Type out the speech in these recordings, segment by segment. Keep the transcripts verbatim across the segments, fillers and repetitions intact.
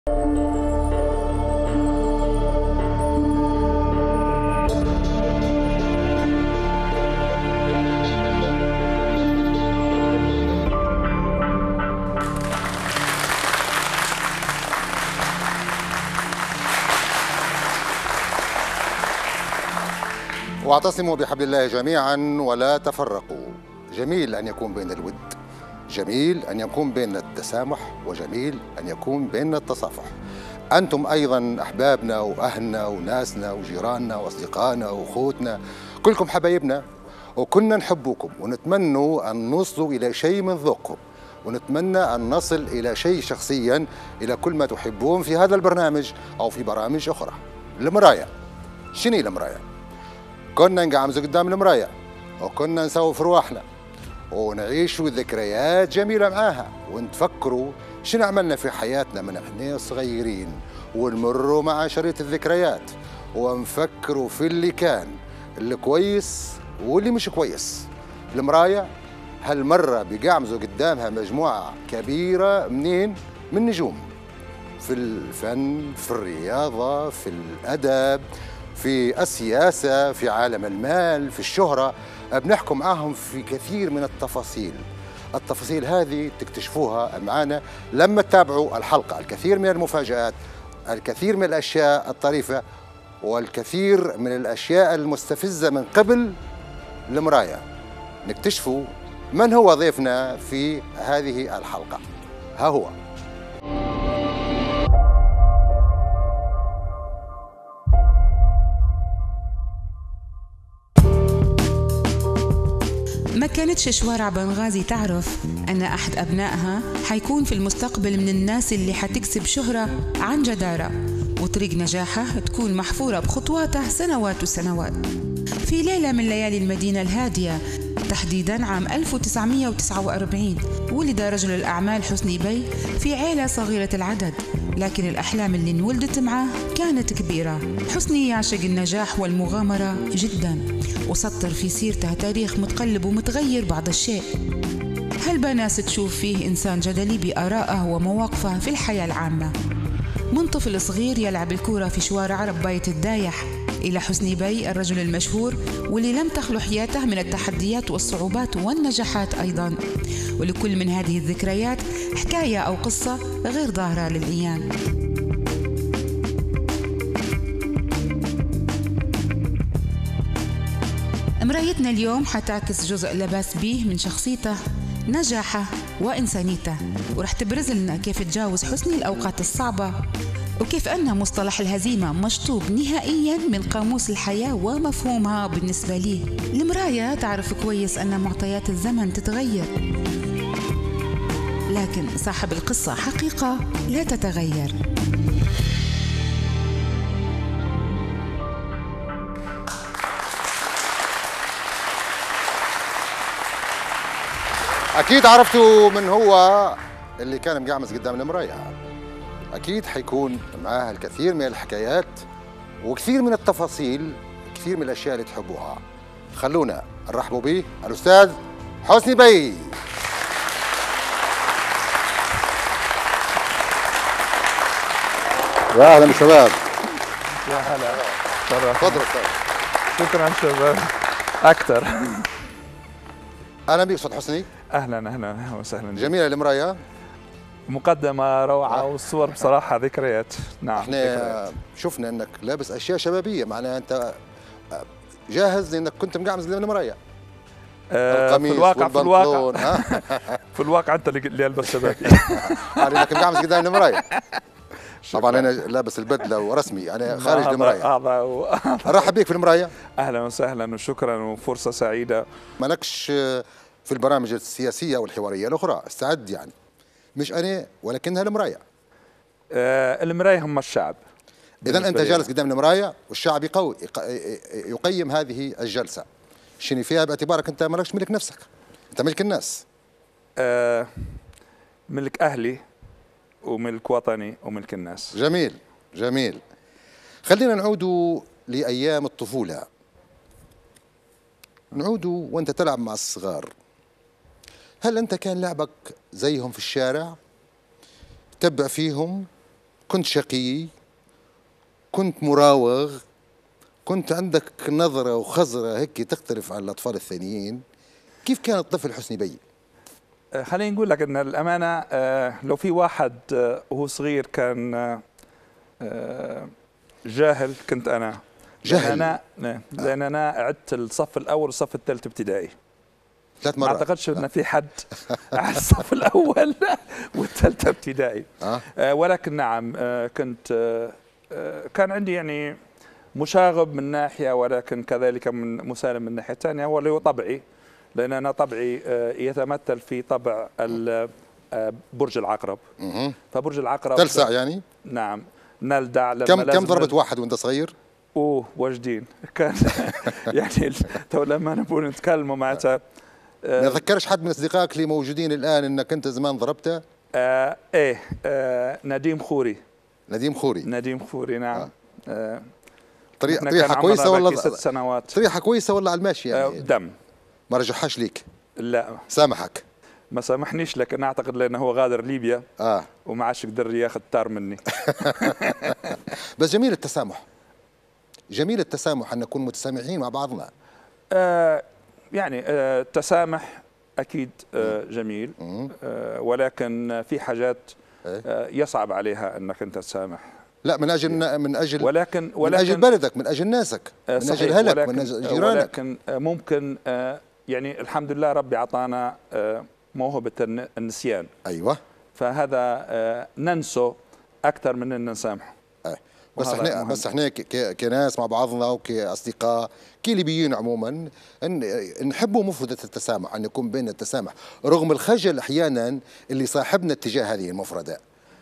واعتصموا بحبل الله جميعا ولا تفرقوا. جميل أن يكون بين الود، جميل أن يكون بين التسامح، وجميل أن يكون بين التصافح. أنتم أيضا أحبابنا وأهلنا وناسنا وجيراننا وأصدقائنا وأخوتنا، كلكم حبايبنا وكنا نحبكم ونتمنوا أن نوصلوا إلى شيء من ذوقكم، ونتمنى أن نصل إلى شيء شخصيا، إلى كل ما تحبون في هذا البرنامج أو في برامج أخرى. المراية، شنو المراية؟ كنا نقعمزوا قدام المراية وكنا نسوي في رواحنا ونعيشوا ذكريات جميلة معاها، ونتفكروا شنو عملنا في حياتنا من احنا صغيرين، ونمروا مع شريط الذكريات ونفكروا في اللي كان، اللي كويس واللي مش كويس. المراية هالمرة بيقعمزوا قدامها مجموعة كبيرة منين؟ من نجوم في الفن، في الرياضة، في الأدب، في السياسة، في عالم المال، في الشهرة. بنحكم معاهم في كثير من التفاصيل. التفاصيل هذه تكتشفوها معنا لما تتابعوا الحلقة. الكثير من المفاجآت، الكثير من الأشياء الطريفة، والكثير من الأشياء المستفزة من قبل المراية. نكتشفوا من هو ضيفنا في هذه الحلقة. ها هو. ما كانتش شوارع بنغازي تعرف أن أحد أبنائها حيكون في المستقبل من الناس اللي حتكسب شهرة عن جدارة، وطريق نجاحه تكون محفورة بخطواته سنوات وسنوات. في ليلة من ليالي المدينة الهادية، تحديداً عام ألف وتسعمئة وتسعة وأربعين، ولد رجل الأعمال حسني بي في عيلة صغيرة العدد، لكن الأحلام اللي انولدت معه كانت كبيرة. حسني يعشق النجاح والمغامرة جداً، وسطر في سيرته تاريخ متقلب ومتغير بعض الشيء. هل ناس تشوف فيه إنسان جدلي بآرائه ومواقفه في الحياة العامة. من طفل صغير يلعب الكورة في شوارع رباية الدايح، إلى حسني بي الرجل المشهور واللي لم تخلو حياته من التحديات والصعوبات والنجاحات أيضا. ولكل من هذه الذكريات حكاية أو قصة غير ظاهرة للعيان. مرايتنا اليوم حتعكس جزء لباس بيه من شخصيته، نجاحه وإنسانيته، ورح تبرز لنا كيف تجاوز حسني الأوقات الصعبة، وكيف أن مصطلح الهزيمة مشطوب نهائياً من قاموس الحياة ومفهومها بالنسبة ليه. المراية تعرف كويس أن معطيات الزمن تتغير، لكن صاحب القصة حقيقة لا تتغير. أكيد عرفتوا من هو اللي كان مقعمز قدام المراية. أكيد حيكون معاه الكثير من الحكايات وكثير من التفاصيل، كثير من الأشياء اللي تحبوها. خلونا نرحبوا به الأستاذ حسني بي. يا أهلا بالشباب. يا هلا. تفضل أستاذ. شكرا شباب. أكثر. أهلا بك أستاذ حسني. أهلا أهلا وسهلا. جميلة المراية. مقدمة روعة والصور بصراحة ذكريات. نعم. احنا ذكريات. شفنا انك لابس اشياء شبابية، معناها انت جاهز لانك كنت مقعمز قدام المراية. آه في الواقع في الواقع في الواقع انت اللي البس شبابي. انك مقعمز قدام المراية. طبعا انا لابس البدله ورسمي، انا خارج المرايه. ارحب بك في المرايه. اهلا وسهلا وشكرا وفرصه سعيده. مالكش في البرامج السياسيه والحواريه الاخرى، استعد يعني. مش انا ولكنها المرايه. آه المرايه هم الشعب. اذا انت جالس قدام المرايه والشعب يقوي يقيم هذه الجلسه. شنو فيها باعتبارك انت مالكش ملك نفسك، انت ملك الناس. آه ملك اهلي وملك وطني وملك الناس. جميل جميل. خلينا نعود لأيام الطفولة، نعود وأنت تلعب مع الصغار. هل أنت كان لعبك زيهم في الشارع؟ تتبع فيهم كنت شقي، كنت مراوغ، كنت عندك نظرة وخزرة هيك تختلف عن الأطفال الثانيين. كيف كان الطفل حسني بي؟ خليني نقول لك ان الامانه لو في واحد وهو صغير كان جاهل كنت انا. جاهل؟ لان انا لان انا عدت الصف الاول والصف الثالث ابتدائي ثلاث مرات. ما اعتقدش ان في حد على الصف الاول والثالثه ابتدائي. أه؟ ولكن نعم كنت كان عندي يعني مشاغب من ناحيه، ولكن كذلك من مسالم من ناحيه ثانيه، هو اللي هو طبعي، لأن أنا طبعي يتمثل في طبع برج العقرب. فبرج العقرب تلسع يعني؟ نعم نلدع. لما كم كم ضربت واحد وأنت صغير؟ أوه واجدين كان يعني تو لما نبغى نتكلموا معناتها ما ذكرش حد من أصدقائك اللي موجودين الآن أنك أنت زمان ضربته؟ آه إيه آه نديم خوري. نديم خوري. نديم خوري نعم. آه. آه طريقة طريقة كويسة ولا ست سنوات؟ طريقة كويسة ولا على الماشي يعني؟ آه دم. ما رجحهاش ليك؟ لا سامحك؟ ما سامحنيش، لكن اعتقد لانه هو غادر ليبيا اه وما عادش يقدر ياخذ تار مني. بس جميل التسامح، جميل التسامح ان نكون متسامحين مع بعضنا. آه يعني آه التسامح اكيد آه جميل، آه ولكن في حاجات آه يصعب عليها انك انت تسامح. لا من اجل من اجل ولكن, ولكن من اجل بلدك، من اجل ناسك، من صحيح اجل اهلك، ولكن من اجل جيرانك. ولكن ممكن يعني الحمد لله ربي اعطانا موهبه النسيان. ايوه. فهذا ننسو اكثر من ان نسامح. أه. بس احنا بس احنا كناس مع بعضنا وكاصدقاء كليبيين عموما نحبوا مفردة التسامح، ان يكون بيننا التسامح رغم الخجل احيانا اللي صاحبنا اتجاه هذه المفردة.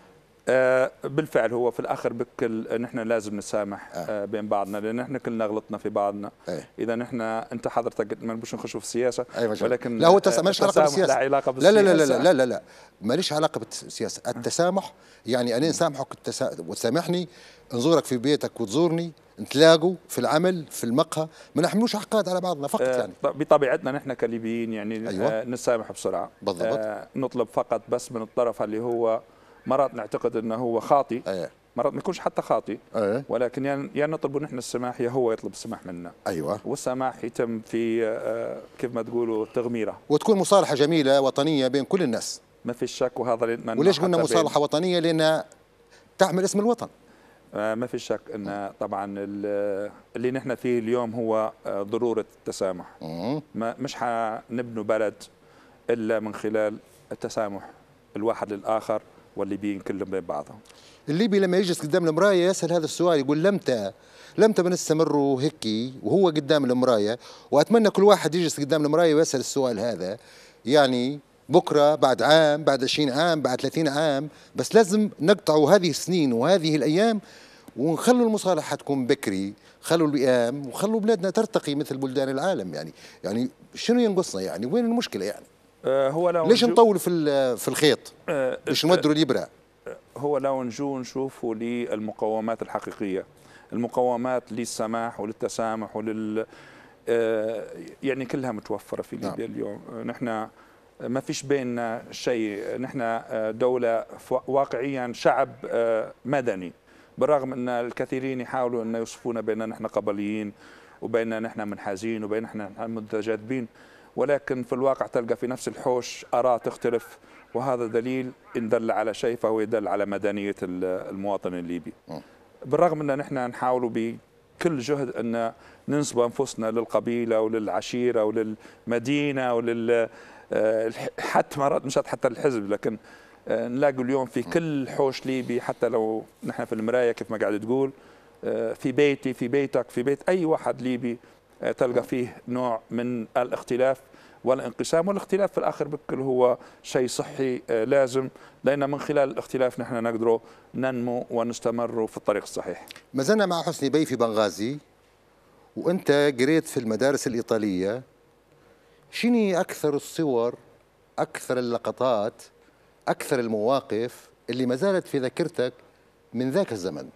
آه بالفعل هو في الاخر بكل نحن لازم نسامح آه. آه بين بعضنا، لان نحن كلنا غلطنا في بعضنا. أيه. اذا نحن انت حضرتك ما نبغوش نخشوا في السياسه. أيه ولكن لا هو التسامح ماليش علاقه بالسياسه. لا علاقه بالسياسه. لا لا لا لا لا لا, لا. ماليش علاقه بالسياسه. التسامح يعني انا نسامحك وتسامحني، نزورك في بيتك وتزورني، نتلاقوا في العمل في المقهى، ما نحملوش عقاد على بعضنا فقط. يعني بطبيعتنا نحن كليبيين يعني أيوة. آه نسامح بسرعه. بالضبط. آه نطلب فقط بس من الطرف اللي هو مرات نعتقد انه هو خاطئ. أيه. مرات ما يكونش حتى خاطئ. أيه. ولكن يا يعني نطلب نحن السماح يا هو يطلب السماح منا. ايوه. والسماح يتم في آه كيف ما تقولوا تغميره، وتكون مصالحه جميله وطنيه بين كل الناس. ما في شك. وهذا وليش قلنا مصالحه وطنيه؟ لانها تعمل اسم الوطن. آه ما في شك ان طبعا اللي نحن فيه اليوم هو آه ضروره التسامح. ما مش حنبنوا بلد الا من خلال التسامح الواحد للاخر، والليبيين كلهم بين بعضهم. الليبي لما يجلس قدام المرايه يسال هذا السؤال، يقول لمتى لمتى بنستمروا هيك وهو قدام المرايه؟ واتمنى كل واحد يجلس قدام المرايه ويسال السؤال هذا، يعني بكره بعد عام بعد عشرين عام بعد ثلاثين عام، بس لازم نقطعوا هذه السنين وهذه الايام ونخلوا المصالحه تكون بكري، خلوا الوئام وخلوا بلادنا ترتقي مثل بلدان العالم. يعني يعني شنو ينقصنا؟ يعني وين المشكله؟ يعني آه هو لو ليش نطول في في الخيط؟ آه مش نودروا الابره؟ هو لو نجو نشوفوا للمقومات الحقيقيه، المقومات للسماح وللتسامح ولل آه يعني كلها متوفره في ليبيا. نعم. اليوم نحن ما فيش بيننا شيء، نحن دوله واقعيا شعب آه مدني، بالرغم ان الكثيرين يحاولوا ان يوصفونا باننا نحن قبليين وبيننا نحن منحازين وبيننا نحن متجاذبين، ولكن في الواقع تلقى في نفس الحوش آراء تختلف، وهذا دليل إن دل على شيء فهو يدل على مدنية المواطن الليبي. بالرغم أن نحن نحاول بكل جهد أن ننسب أنفسنا للقبيلة وللعشيرة وللمدينة ولل حتى مرات مش حتى الحزب، لكن نلاقي اليوم في كل حوش ليبي، حتى لو نحن في المراية كيف ما قاعد تقول، في بيتي في بيتك في بيت أي واحد ليبي تلقى فيه نوع من الاختلاف والانقسام، والاختلاف في الآخر بكل هو شيء صحي لازم، لأن من خلال الاختلاف نحن نقدر ننمو ونستمر في الطريق الصحيح. ما زلنا مع حسني بي في بنغازي، وأنت قريت في المدارس الإيطالية، شنو أكثر الصور، أكثر اللقطات، أكثر المواقف اللي ما زالت في ذاكرتك من ذاك الزمن؟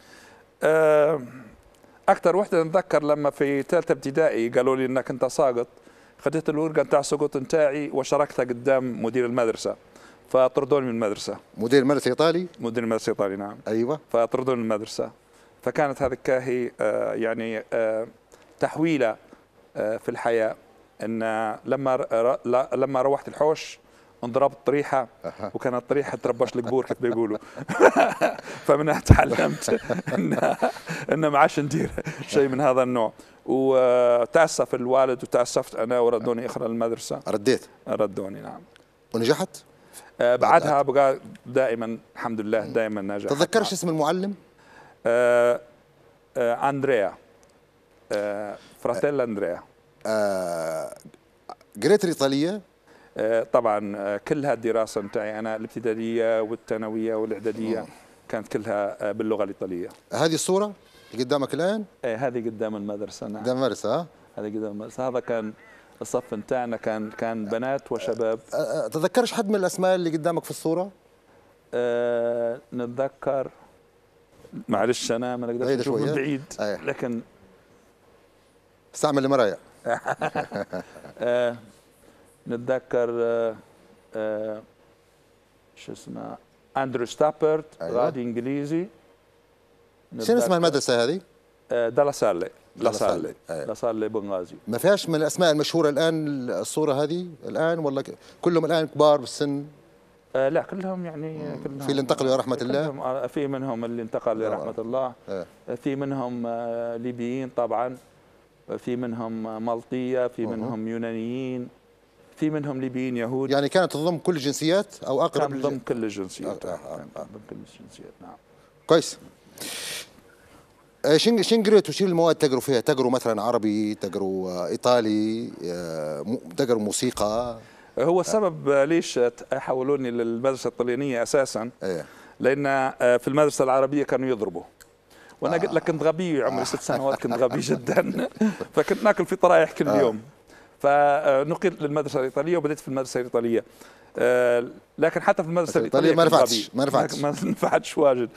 أه أكثر وحدة نتذكر لما في ثالثة ابتدائي قالوا لي إنك أنت ساقط، خديت الورقة نتاع السقوط نتاعي وشاركتها قدام مدير المدرسة، فطردوني من المدرسه. مدير المدرسه ايطالي؟ مدير المدرسه الايطالي نعم. ايوه. فطردوني من المدرسه. فكانت هذه الكاهي آه يعني آه تحويله آه في الحياه، ان لما لما روحت الحوش انضربت طريحه، وكانت طريحه تربش القبور كيف بيقولوا. فمنها تعلمت ان ان ما عادش ندير شيء من هذا النوع. وتاسف الوالد وتاسفت انا وردوني اخرى المدرسه. رديت؟ ردوني نعم. ونجحت؟ آه بعدها بقى دائما الحمد لله دائما ناجح. تتذكرش اسم المعلم؟ آه آه اندريا، آه فراتيل اندريا. آه قريت الايطاليه؟ آه طبعا آه كلها الدراسه نتاعي انا الابتدائيه والثانويه والاعداديه مم. كانت كلها آه باللغه الايطاليه. هذه الصوره اللي قدامك الان؟ آه هذه قدام المدرسه نعم. قدام المدرسه ها؟ هذه قدام المدرسه. هذا كان الصف نتاعنا، كان كان بنات وشباب. آه تتذكرش حد من الاسماء اللي قدامك في الصوره؟ آه نتذكر، معلش انا ما نقدرش نشوف من بعيد أيه. لكن استعمل المرايا. آه نتذكر آه آه شو اسمه اندرو ستابرت. أيوة. غادي انجليزي. شنو اسم المدرسه هذه؟ آه دالا سالي. لا سالي. لا سالي بنغازي. ما فيهاش من الاسماء المشهوره الان الصوره هذه الان، ولا كلهم الان كبار بالسن؟ آه لا كلهم يعني كلهم في اللي انتقلوا الى رحمه الله؟ في منهم اللي انتقل لرحمه الله. آه. في منهم آه ليبيين طبعا، في منهم مالطيه، في منهم يونانيين، في منهم ليبيين يهود. يعني كانت تضم كل الجنسيات او اقرب؟ كانت تضم كل الجنسيات. آه. آه. آه. تضم كل الجنسيات نعم. كويس. شن شن قريتوا؟ شنو المواد تقروا فيها؟ تقروا مثلا عربي، تقروا ايطالي، تقروا موسيقى؟ هو السبب ليش حولوني للمدرسه الطليانيه اساسا ايه؟ لان في المدرسه العربيه كانوا يضربوا، وانا قلت لك كنت غبي، عمري ست سنوات كنت غبي جدا. فكنت ناكل في طرايح كل يوم. فنقلت للمدرسه الايطاليه وبدأت في المدرسه الايطاليه. لكن حتى في المدرسه الايطاليه ما نفعتش ما نفعتش ما نفعتش واجد.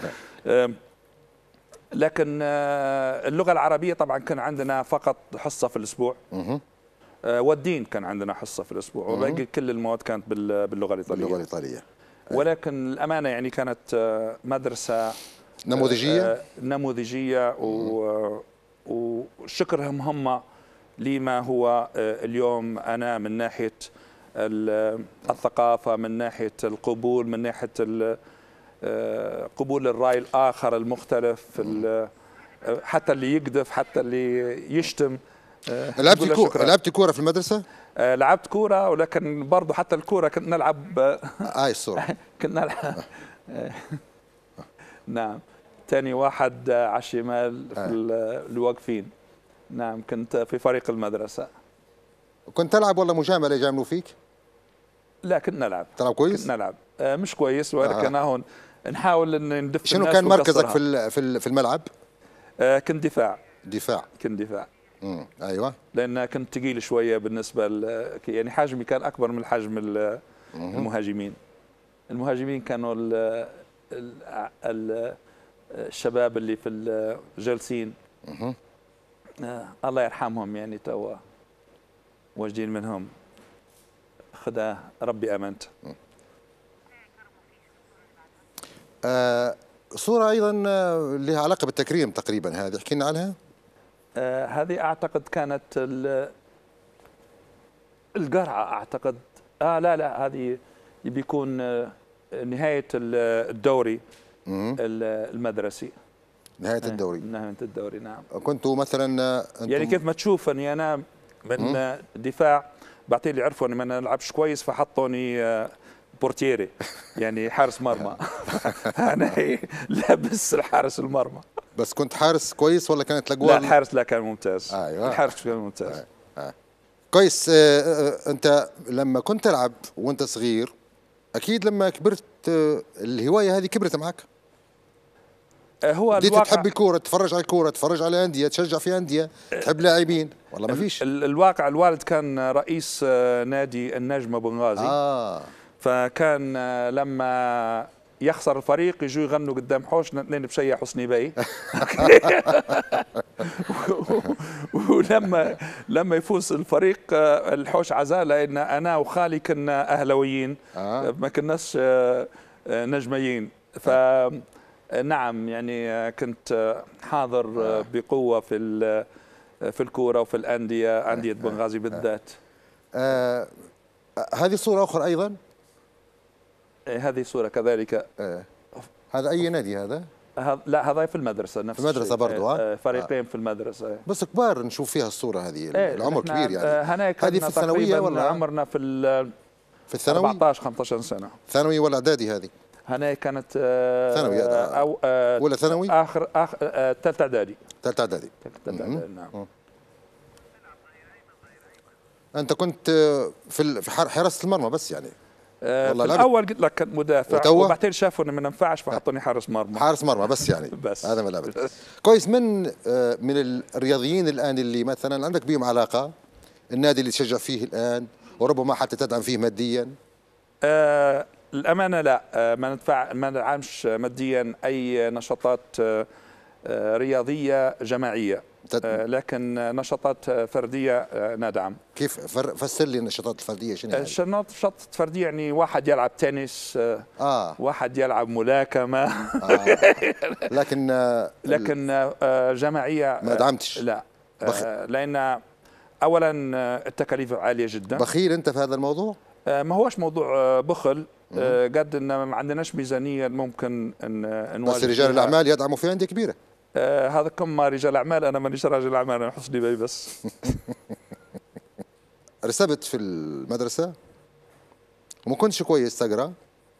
لكن اللغه العربيه طبعا كان عندنا فقط حصه في الاسبوع. والدين كان عندنا حصه في الاسبوع، وباقي كل المواد كانت باللغه الايطاليه. باللغه الايطاليه. ولكن الامانه يعني كانت مدرسه نموذجيه نموذجيه وشكرهم هم لما هو اليوم انا من ناحيه الثقافه، من ناحيه القبول، من ناحيه قبول الراي الاخر المختلف، حتى اللي يقذف، حتى اللي يشتم. لعبت كوره؟ لعبت كوره في المدرسه؟ آه لعبت كوره، ولكن برضه حتى الكوره كنت نلعب. هاي الصوره كنا نلعب. نعم. ثاني واحد على الشمال في اللي واقفين. نعم كنت في فريق المدرسه. كنت تلعب ولا مجامله يجاملوا فيك؟ لا كنت نلعب. تلعب كويس؟ كنت نلعب آه مش كويس، ولكن آه. هون نحاول ان ندف. شنو كان مركزك في في الملعب؟ آه كنت دفاع. دفاع. كنت دفاع. امم ايوه. لان كنت ثقيل شويه بالنسبه ل... يعني حجمي كان اكبر من حجم المهاجمين. المهاجمين كانوا ال... ال... ال... الشباب اللي في الجالسين آه الله يرحمهم يعني توا واجدين منهم، خدا ربي امنت. آه صوره ايضا لها علاقه بالتكريم تقريبا، هذه احكي لنا عنها. آه هذه اعتقد كانت القرعه، اعتقد اه لا لا هذه بيكون آه نهايه الدوري المدرسي. نهايه الدوري. نهايه الدوري نعم. كنتوا مثلا يعني كيف ما تشوفني انا من مم. دفاع، بعطيه اللي عرفوا اني ما نلعبش كويس فحطوني آه بورتيري، يعني حارس مرمى. انا لابس الحارس المرمى. بس كنت حارس كويس ولا كانت الاجواء؟ لا الحارس لا كان ممتاز. ايوه الحارس كان ممتاز. آه. آه. كويس. آه انت لما كنت تلعب وانت صغير، اكيد لما كبرت آه الهوايه هذه كبرت معك. آه هو بديت تحب الكوره، تتفرج على الكوره، تتفرج على انديه، تشجع في انديه، تحب لاعبين والله ما فيش؟ الواقع الوالد كان رئيس آه نادي النجمه بنغازي. اه فكان لما يخسر الفريق يجوا يغنوا قدام حوش اثنين بشيء حسني بي. ولما لما يفوز الفريق الحوش عزاء، لان انا وخالي كنا اهلاويين آه. ما كناش نجميين. ف نعم يعني كنت حاضر آه. بقوه في في الكوره وفي الانديه، انديه بنغازي بالذات. آه. هذه صوره اخرى ايضا. هذه صوره كذلك. آه. هذا اي نادي هذا؟ هذا لا هذا في المدرسه نفس في المدرسه برضه. آه. فريقين آه. في المدرسه. بس كبار نشوف فيها الصوره هذه. إيه العمر كبير يعني. هذه في الثانويه ولا عمرنا في في الثانوي أربعطعش خمسطعش سنه. ثانوي ولا اعدادي هذه؟ هنا كانت ثانوي او ولا ثانوي؟ اخر اخر ثالث اعدادي. ثالث اعدادي. ثالث اعدادي نعم. انت كنت في في حراسه المرمى بس يعني؟ والله في الاول قلت لك كنت مدافع، وبعدين شافوا اني ما ننفعش فحطوني حارس مرمى. حارس مرمى بس يعني. بس هذا من الابد. كويس. من من الرياضيين الان اللي مثلا عندك بهم علاقه، النادي اللي تشجع فيه الان وربما حتى تدعم فيه ماديا؟ آه الامانه لا، آه ما ندفع ما ندعمش ماديا اي نشاطات آه رياضيه جماعيه. آه لكن نشاطات فرديه آه ندعم. كيف؟ فسر لي النشاطات الفرديه شنو يعني؟ النشاطات الفرديه يعني واحد يلعب تنس، آه, آه. واحد يلعب ملاكمه. آه. لكن آه لكن آه جماعيه ما دعمتش؟ لا. آه لان اولا التكاليف عاليه جدا. بخيل انت في هذا الموضوع؟ آه ما هوش موضوع بخل، آه قد ان ما عندناش ميزانيه ممكن ان نواجه. بس رجال الاعمال يدعموا في انديه كبيره. آه هذا كم رجال اعمال، انا مانيش راجل اعمال، انا حسني بي بس. رسبت في المدرسه وما كنتش كويس تقرا،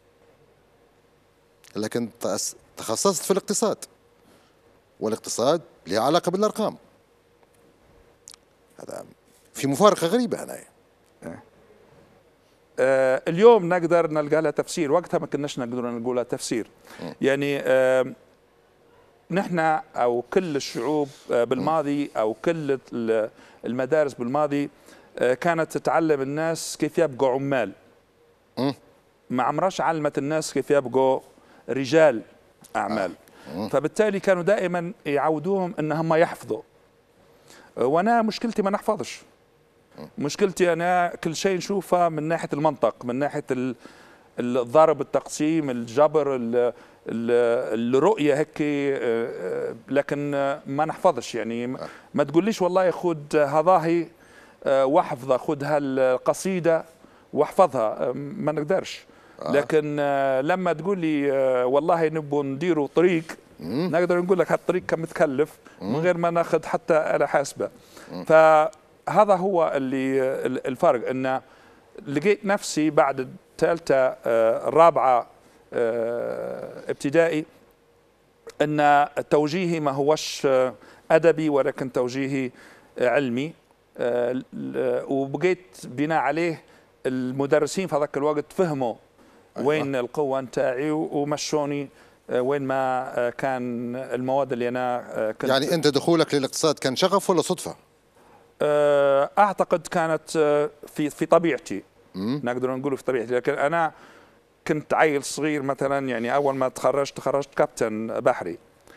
لكن تخصصت في الاقتصاد، والاقتصاد له علاقه بالارقام. هذا في مفارقه غريبه هنا. آه اليوم نقدر نلقى لها تفسير، وقتها ما كناش نقدر نقول لها تفسير. م. يعني آه نحن او كل الشعوب بالماضي او كل المدارس بالماضي كانت تعلم الناس كيف يبقوا عمال. ما عمرش علمت الناس كيف يبقوا رجال اعمال. فبالتالي كانوا دائما يعودوهم انهم يحفظوا، وانا مشكلتي ما نحفظش. مشكلتي انا كل شيء نشوفه من ناحيه المنطق، من ناحيه الضرب، التقسيم، الجبر، الرؤيه هيك، لكن ما نحفظش. يعني ما تقوليش والله خذ هذاهي واحفظها، خذ هالقصيده واحفظها، ما نقدرش. لكن لما تقول لي والله نبغى نديروا طريق، نقدر نقول لك هالطريق كم متكلف من غير ما ناخذ حتى آلة حاسبه. فهذا هو اللي الفرق، ان لقيت نفسي بعد الثالثه الرابعه ابتدائي ان توجيهي ما هوش ادبي ولكن توجيهي علمي، وبقيت بناء عليه المدرسين في هذاك الوقت فهموا وين القوه نتاعي ومشوني وين ما كان المواد اللي انا كنت. يعني انت دخولك للاقتصاد كان شغف ولا صدفه؟ اعتقد كانت في في طبيعتي، نقدر نقول في طبيعتي. لكن انا كنت عيل صغير مثلا، يعني اول ما تخرجت تخرجت كابتن بحري،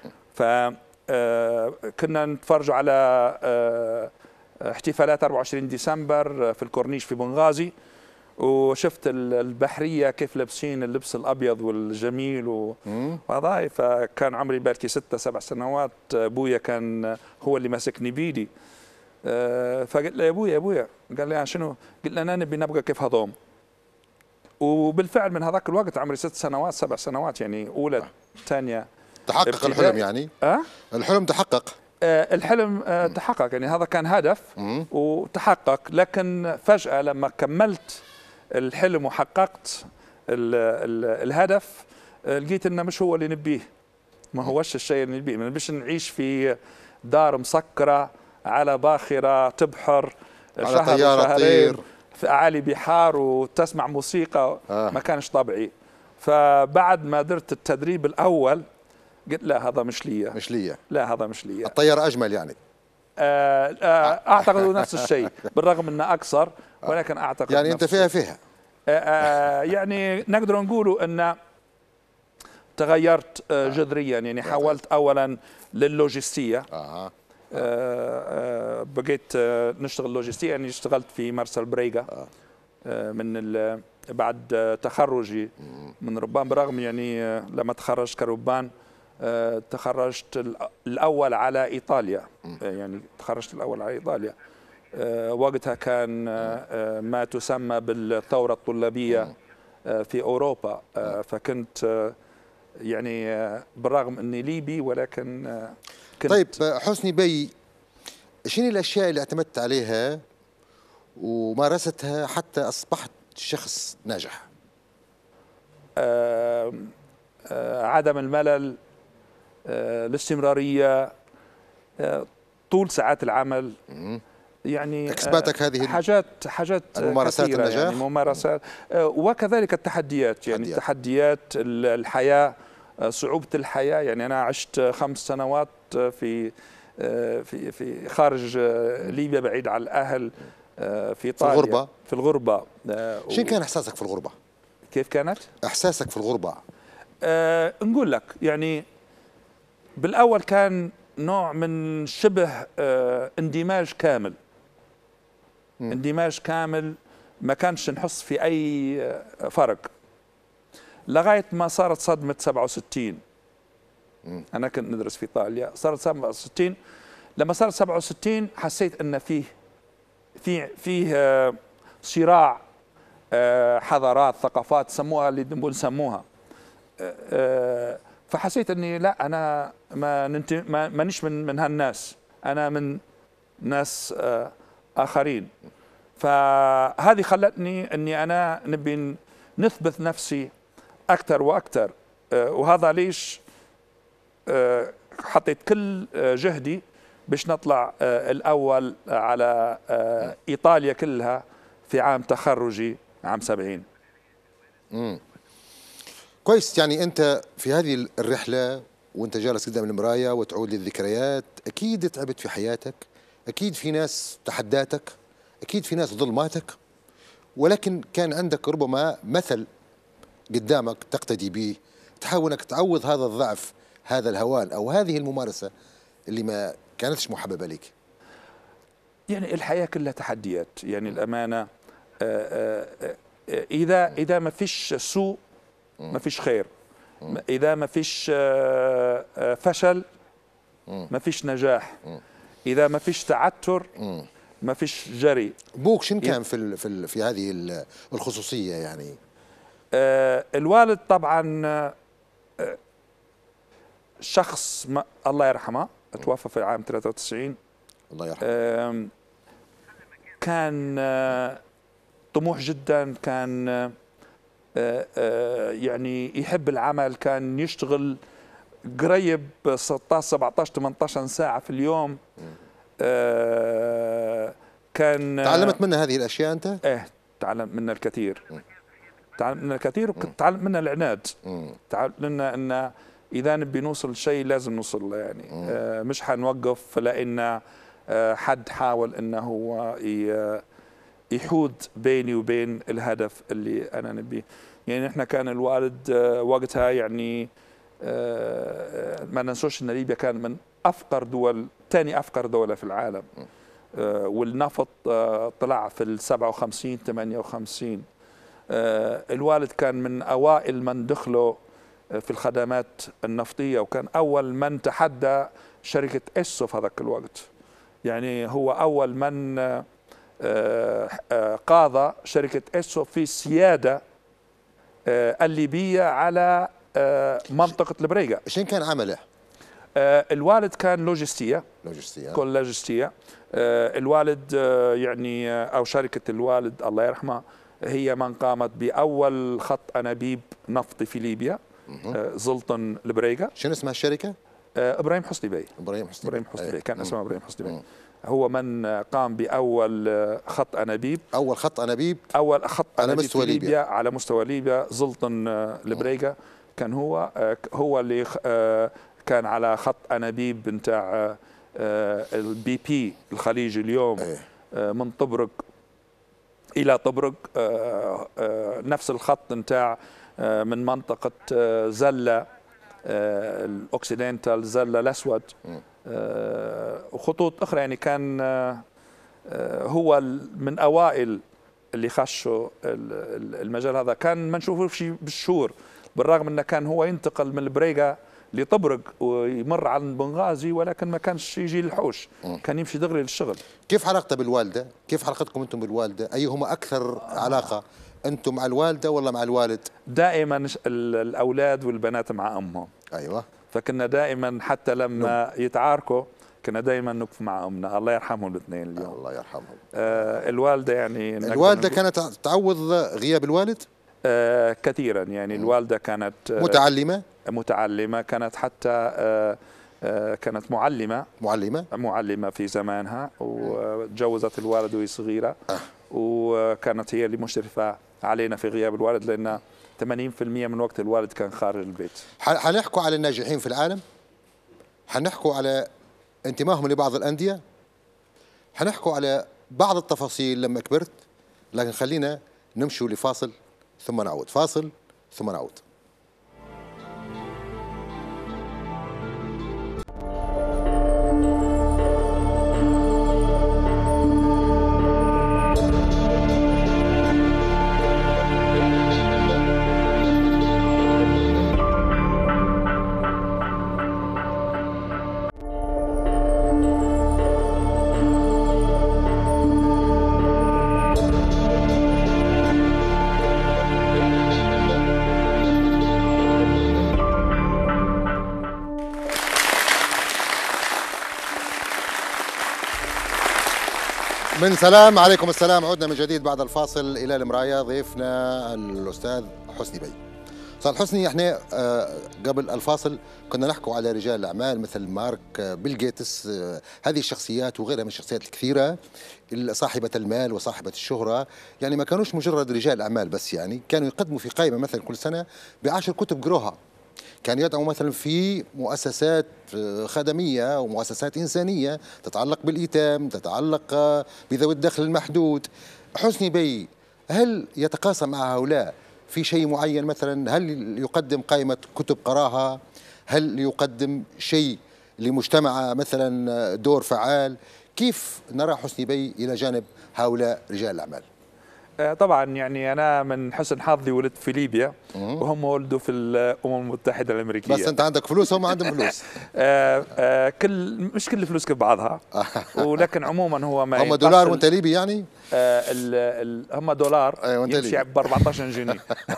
فكنا نتفرجوا على احتفالات أربعة وعشرين ديسمبر في الكورنيش في بنغازي، وشفت البحريه كيف لابسين اللبس الابيض والجميل وهذا. فكان عمري بالكي ستة سبع سنوات، ابويا كان هو اللي ماسكني بيدي، فقلت له يا ابويا يا ابويا، قال لي شنو؟ قلت له انا نبي نبقى كيف هذوم. وبالفعل من هذاك الوقت عمري ست سنوات سبع سنوات، يعني اولى ثانيه تحقق ابتداء. الحلم يعني أه؟ الحلم تحقق. أه الحلم أه تحقق، يعني هذا كان هدف مم. وتحقق. لكن فجأة لما كملت الحلم وحققت ال ال الهدف، لقيت انه مش هو اللي نبيه، ما هوش الشيء اللي نبيه. ما نبيش نعيش في دار مسكرة على باخرة تبحر على شهر طيارة تطير في أعالي بحار وتسمع موسيقى. آه. ما كانش طبيعي. فبعد ما درت التدريب الأول قلت لا هذا مش لي مش لي لا هذا مش لي. الطيارة أجمل يعني. آه آه أعتقد نفس الشيء بالرغم أنه أقصر، ولكن أعتقد يعني أنت فيها فيها آه آه يعني نقدر نقوله أن تغيرت آه جذريا، يعني حولت اولا للوجستيه. آه. آه آه بقيت آه نشتغل لوجستيه، يعني اشتغلت في مرسى بريغا آه. آه من بعد تخرجي من ربان، برغم يعني آه لما تخرجت كربان آه تخرجت الاول على ايطاليا، آه يعني تخرجت الاول على ايطاليا. آه وقتها كان آه ما تسمى بالثوره الطلابيه آه في اوروبا، آه فكنت آه يعني آه بالرغم اني ليبي ولكن آه كنت. طيب حسني بي، شنو الاشياء اللي اعتمدت عليها ومارستها حتى اصبحت شخص ناجح؟ آه آه عدم الملل، آه الاستمراريه، آه طول ساعات العمل، يعني اكسباتك هذه حاجات حاجات الممارسات كثيرة، النجاح، يعني ممارسات، وكذلك التحديات، يعني تحديات. تحديات الحياة، صعوبة الحياة. يعني أنا عشت خمس سنوات في في في خارج ليبيا، بعيد عن الأهل، في إيطاليا، في الغربة. في الغربة. شنو كان إحساسك في الغربة؟ كيف كانت؟ إحساسك في الغربة؟ أه نقول لك، يعني بالأول كان نوع من شبه أه اندماج كامل. م. اندماج كامل، ما كانش نحس في أي فرق لغاية ما صارت صدمة سبعة وستين. م. أنا كنت ندرس في إيطاليا، صارت سبعة وستين. لما صارت سبعة وستين حسيت أن فيه فيه فيه أه صراع أه حضارات، ثقافات، سموها اللي نسموها. أه فحسيت اني لا، انا ما ننت... ما مانيش من من هالناس، انا من ناس آه اخرين. فهذه خلتني اني انا نبي نثبت نفسي اكثر واكثر، آه وهذا ليش آه حطيت كل آه جهدي باش نطلع آه الاول على آه ايطاليا كلها في عام تخرجي عام سبعين. امم كويس. يعني أنت في هذه الرحلة وأنت جالس قدام المراية وتعود للذكريات، أكيد تعبت في حياتك، أكيد في ناس تحداتك، أكيد في ناس ظلماتك، ولكن كان عندك ربما مثل قدامك تقتدي به، تحاول أنك تعوض هذا الضعف، هذا الهوان أو هذه الممارسة اللي ما كانتش محببة لك. يعني الحياة كلها تحديات، يعني الأمانة. آآ آآ إذا إذا ما فيش سوء ما فيش خير، إذا ما فيش فشل ما فيش نجاح، إذا ما فيش تعثر ما فيش جري. بوك شن كان في في في هذه الخصوصية؟ يعني آه الوالد طبعا آه شخص ما الله يرحمه، توفى في عام ثلاثة وتسعين. الله يرحمه. آه كان آه طموح جدا، كان آه آه آه يعني يحب العمل، كان يشتغل قريب ستة عشر سبعة عشر ثمانية عشر ساعة في اليوم. آه كان تعلمت منها هذه الأشياء أنت؟ إيه، تعلمت منها الكثير. تعلمت منها الكثير، وتعلمت منها العناد. تعلمت منها أن إذا نبي نوصل شيء لازم نوصل له، يعني آه مش حنوقف لأن آه حد حاول أنه هو يحود بيني وبين الهدف اللي أنا نبيه. يعني إحنا كان الوالد آه وقتها، يعني آه ما ننسوش أن ليبيا كان من أفقر دول، ثاني أفقر دولة في العالم. آه والنفط آه طلع في السبعة وخمسين ثمانية وخمسين. آه الوالد كان من أوائل من دخلوا في الخدمات النفطية، وكان أول من تحدى شركة إسو في هذاك الوقت. يعني هو أول من آه آه قاضى شركة إسو في السيادة آه الليبية على آه منطقة البريغا. شنو كان عمله؟ آه الوالد كان لوجستية. لوجستية. كل لوجستية. آه الوالد آه يعني آه أو شركة الوالد الله يرحمه هي من قامت بأول خط أنابيب نفطي في ليبيا. آه زلطن البريغا. شنو اسمها الشركة؟ آه إبراهيم حسني بي. إبراهيم حسني إبراهيم حسني بي كان اسمه إبراهيم حسني بي. هو من قام بأول خط أنابيب. أول خط أنابيب. أول خط على أنابيب مستوى في ليبيا. ليبيا على مستوى ليبيا. زلطن البريغا كان هو هو اللي كان على خط أنابيب نتاع البي بي الخليج اليوم. من طبرق إلى طبرق، نفس الخط نتاع من منطقة زلة الأوكسيدنتال زل الأسود وخطوط أخرى. يعني كان هو من أوائل اللي خشوا المجال هذا، كان ما نشوفوش بالشهور، بالرغم أنه كان هو ينتقل من البريقة لطبرق ويمر على بنغازي، ولكن ما كانش يجي للحوش، كان يمشي دغري للشغل. كيف علاقته بالوالدة؟ كيف علاقتكم أنتم بالوالدة؟ أيهما أكثر علاقة؟ أنتم مع الوالدة ولا مع الوالد؟ دائما الأولاد والبنات مع أمهم. أيوة. فكنا دائما حتى لما نم. يتعاركوا كنا دائما نقف مع أمنا، الله يرحمهم الاثنين اليوم. الله يرحمهم. آه الوالدة يعني الوالدة كانت تعوض غياب الوالد؟ آه كثيرا يعني. م. الوالدة كانت متعلمة؟ متعلمة، كانت حتى آه آه كانت معلمة معلمة معلمة في زمانها، وتجوزت الوالد وهي صغيرة. أه. وكانت هي اللي مشرفة علينا في غياب الوالد، لأن ثمانين بالمئة من وقت الوالد كان خارج البيت. حنحكوا على الناجحين في العالم، حنحكوا على انتمائهم لبعض الأندية، حنحكوا على بعض التفاصيل لما كبرت، لكن خلينا نمشوا لفاصل ثم نعود. فاصل ثم نعود. من سلام عليكم السلام، عدنا من جديد بعد الفاصل إلى المراية. ضيفنا الأستاذ حسني بي. أستاذ حسني، احنا قبل الفاصل كنا نحكي على رجال الأعمال مثل مارك، بيل جيتس، هذه الشخصيات وغيرها من الشخصيات الكثيرة صاحبة المال وصاحبة الشهرة، يعني ما كانوش مجرد رجال أعمال بس، يعني كانوا يقدموا في قائمة مثلا كل سنة بعشر كتب قروها، كان يدعو مثلا في مؤسسات خدمية ومؤسسات إنسانية تتعلق بالإيتام، تتعلق بذوي الدخل المحدود. حسني بي هل يتقاسم مع هؤلاء في شيء معين؟ مثلا هل يقدم قائمة كتب قراها؟ هل يقدم شيء لمجتمع مثلا دور فعال؟ كيف نرى حسني بي إلى جانب هؤلاء رجال الأعمال؟ طبعا يعني أنا من حسن حظي ولدت في ليبيا وهم ولدوا في الأمم المتحدة الأمريكية. بس أنت عندك فلوس وهم عندهم فلوس. آه آه كل مش كل الفلوس كبعضها، ولكن عموما هو ما هم دولار وأنت ليبي يعني؟ آه ال ال هم دولار يمشي ب أربعة عشر جنيه.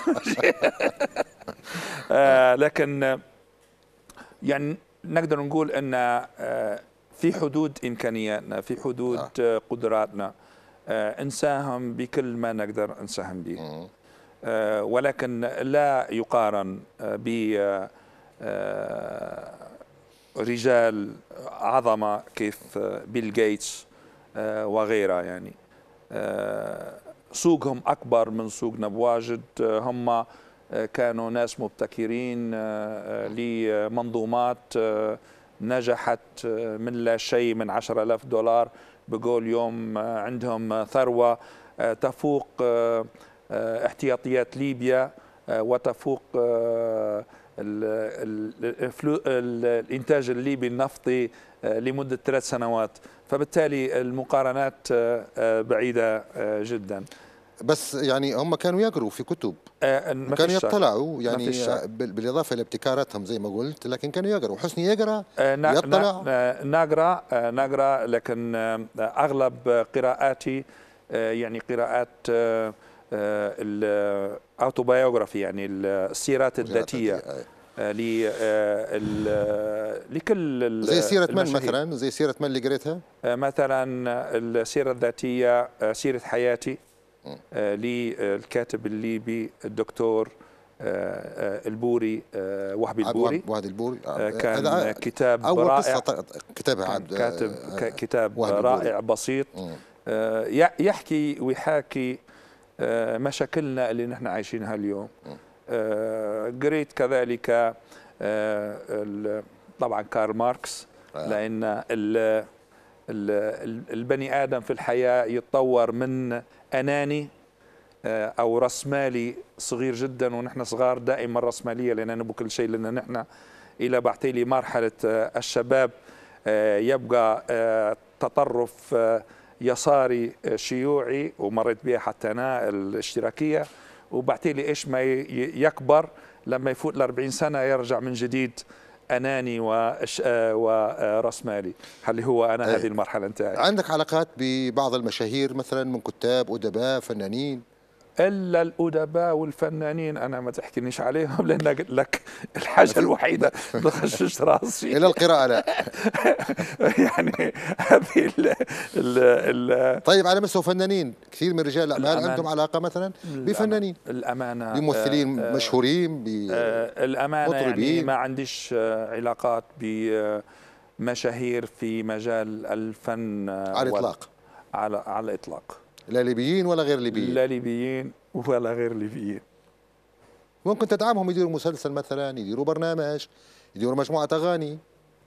آه لكن يعني نقدر نقول أن آه في حدود إمكانياتنا، في حدود آه قدراتنا، آه نساهم بكل ما نقدر نساهم به، آه ولكن لا يقارن آه ب آه رجال عظمة كيف بيل جيتس آه وغيره. يعني آه سوقهم أكبر من سوقنا بواجد. آه هم آه كانوا ناس مبتكرين آه لمنظومات آه نجحت آه من لا شيء، من عشرة آلاف دولار بقول يوم عندهم ثروة تفوق احتياطيات ليبيا وتفوق الإنتاج الليبي النفطي لمدة ثلاث سنوات، فبالتالي المقارنات بعيدة جدا. بس يعني هم كانوا يقروا في كتب، كانوا يطلعوا يعني بالإضافة لابتكاراتهم زي ما قلت، لكن كانوا يقروا. حسني يقرا يطلع؟ نقرا نقرا لكن أغلب قراءاتي يعني قراءات الأوتوبيوغرافي، يعني السيرات الذاتية لكل زي سيرة من مثلا؟ زي سيرة من اللي قريتها؟ مثلا السيرة الذاتية سيرة حياتي للكاتب الليبي الدكتور البوري، وهبي البوري. وهبي البوري كان كتاب رائع، كتابها عن كاتب كتاب رائع بسيط يحكي ويحاكي مشاكلنا اللي نحن عايشينها اليوم. قريت كذلك طبعا كارل ماركس، لأن البني آدم في الحياة يتطور من أناني أو رأسمالي صغير جدا، ونحن صغار دائما رأسمالية لأننا نبغى كل شيء لنا نحن، إلى بعتيلي مرحلة الشباب يبقى تطرف يساري شيوعي، ومريت بها حتى أنا الاشتراكية، وبعتيلي إيش ما يكبر لما يفوت الأربعين سنة يرجع من جديد أناني ورأسمالي. هل هو أنا هذه المرحلة انتهت؟ عندك علاقات ببعض المشاهير مثلا من كتاب، أدباء، فنانين؟ الا الادباء والفنانين انا ما تحكينيش عليهم، لان قلت لك الحاجه الوحيده اللي خششت راسي الى القراءه لا. يعني هذه ال ال طيب على مستوى فنانين، كثير من رجال الاعمال عندهم علاقه مثلا بفنانين، الامانه بممثلين آه مشهورين، الامانه يعني ما عنديش علاقات بمشاهير في مجال الفن على الاطلاق. على على الاطلاق، لا ليبيين ولا غير ليبيين؟ لا ليبيين ولا غير ليبيين. ممكن تدعمهم، يديروا مسلسل مثلا، يديروا برنامج، يديروا مجموعة أغاني.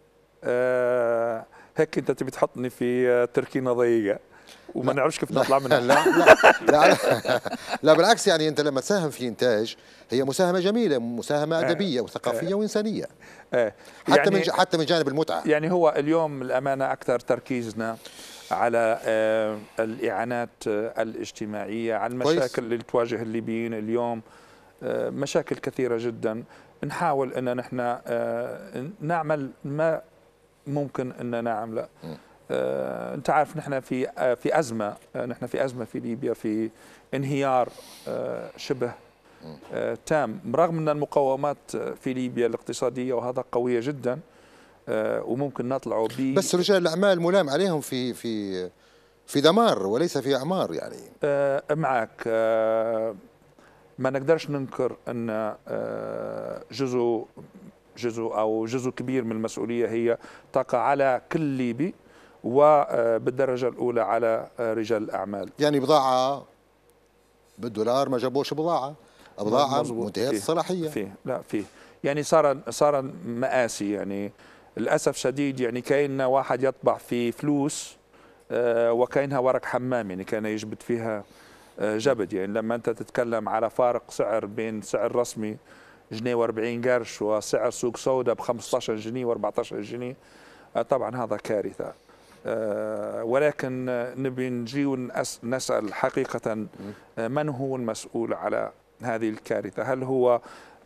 أه هيك أنت تبي تحطني في تركينة ضيقة وما نعرفش كيف نطلع منها. لا لا لا, لا, لا بالعكس، يعني أنت لما تساهم في إنتاج هي مساهمة جميلة، مساهمة أدبية وثقافية وإنسانية. أه حتى يعني من حتى من جانب المتعة. يعني هو اليوم الأمانة أكثر تركيزنا على الإعانات الاجتماعية، على المشاكل اللي تواجه الليبيين اليوم، مشاكل كثيرة جدا. نحاول أن نحن نعمل ما ممكن أن نعمله. أنت عارف نحن في في أزمة، نحن في أزمة في ليبيا، في انهيار شبه تام، رغم أن المقومات في ليبيا الاقتصادية وهذا قوية جدا، وممكن نطلعوا ب بس رجال الاعمال ملام عليهم في في في دمار وليس في اعمار يعني. آه معك، آه ما نقدرش ننكر ان آه جزء جزء او جزء كبير من المسؤوليه هي تقع على كل ليبي، وبالدرجه الاولى على رجال الاعمال. يعني بضاعه بالدولار ما جابوش بضاعه، بضاعه منتهيه الصلاحيه. فيه لا فيه يعني صار صار مآسي، يعني للأسف شديد. يعني كأن واحد يطبع في فلوس آه وكأنها ورق حمام، يعني كان يجبد فيها آه جبد. يعني لما أنت تتكلم على فارق سعر بين سعر رسمي جنيه وأربعين قرش وسعر سوق سوداء ب خمسة عشر جنيه وأربعة عشر جنيه، آه طبعا هذا كارثة. آه ولكن نبي نجي ونسأل حقيقة آه من هو المسؤول على هذه الكارثة؟ هل هو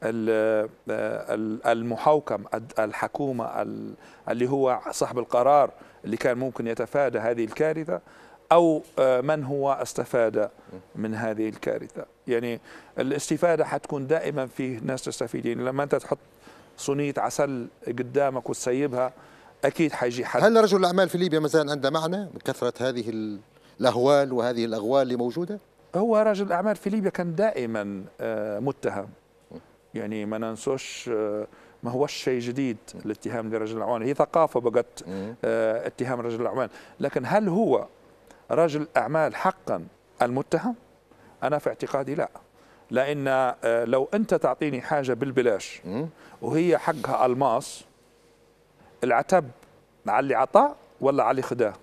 المحوكم، الحكومة اللي هو صاحب القرار اللي كان ممكن يتفادى هذه الكارثة، أو من هو استفاد من هذه الكارثة؟ يعني الاستفادة حتكون دائما فيه ناس تستفيدين. لما أنت تحط صينية عسل قدامك وتسيبها أكيد حيجي حد. هل رجل الأعمال في ليبيا مثلا عنده معنى من كثرة هذه الأهوال وهذه الأغوال اللي موجودة؟ هو رجل الأعمال في ليبيا كان دائما متهم، يعني ما ننسوش، ما هوش شيء جديد الاتهام لرجل الأعمال، هي ثقافة بقت اتهام رجل الأعمال. لكن هل هو رجل أعمال حقا المتهم؟ أنا في اعتقادي لا، لأن لو أنت تعطيني حاجة بالبلاش وهي حقها ألماس، العتب على اللي عطاه ولا على اللي خداه؟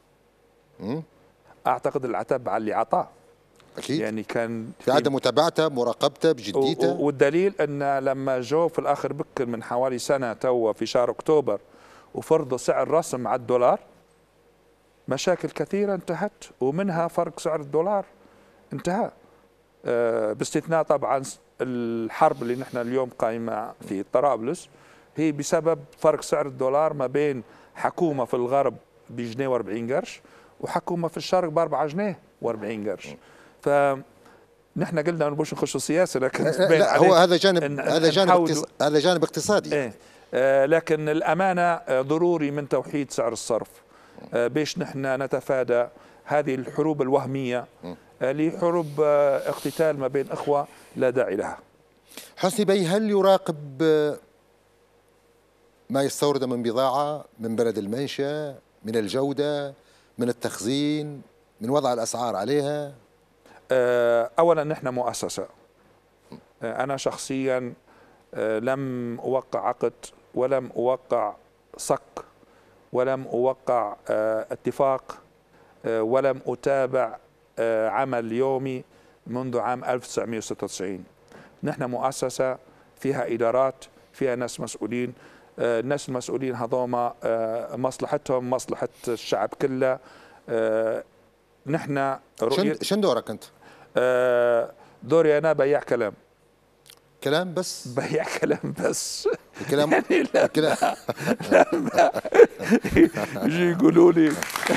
أعتقد العتب على اللي عطاه. أكيد. يعني كان في عدم متابعته، مراقبته، بجديته. والدليل أن لما جو في الآخر بكر من حوالي سنة توا في شهر أكتوبر وفرضوا سعر رسم على الدولار، مشاكل كثيرة انتهت، ومنها فرق سعر الدولار انتهى، أه باستثناء طبعا الحرب اللي نحن اليوم قائمة في طرابلس، هي بسبب فرق سعر الدولار ما بين حكومة في الغرب بجنيه وأربعين قرش وحكومة في الشرق بأربعة جنيه وأربعين قرش. فنحن قلنا ما نبغوش نخشوا سياسه، لكن لا هو هذا جانب، هذا جانب هذا جانب اقتصادي. إيه آه لكن الامانه آه ضروري من توحيد سعر الصرف آه باش نحن نتفادى هذه الحروب الوهميه آه لحروب آه اقتتال ما بين اخوه لا داعي لها. حسني بي، هل يراقب ما يستورد من بضاعه من بلد المنشا، من الجوده، من التخزين، من وضع الاسعار عليها؟ أولا نحن مؤسسة، أنا شخصيا لم أوقع عقد ولم أوقع صك ولم أوقع اتفاق ولم أتابع عمل يومي منذ عام ألف وتسعمئة وستة وتسعين. نحن مؤسسة فيها إدارات، فيها ناس مسؤولين. الناس المسؤولين هذوما مصلحتهم مصلحة الشعب كله. نحن شن شن دورك أنت؟ دوري أنا بياع كلام. كلام بس؟ بياع كلام بس. الكلام يعني لا الكلام لما يجي يقولوا لي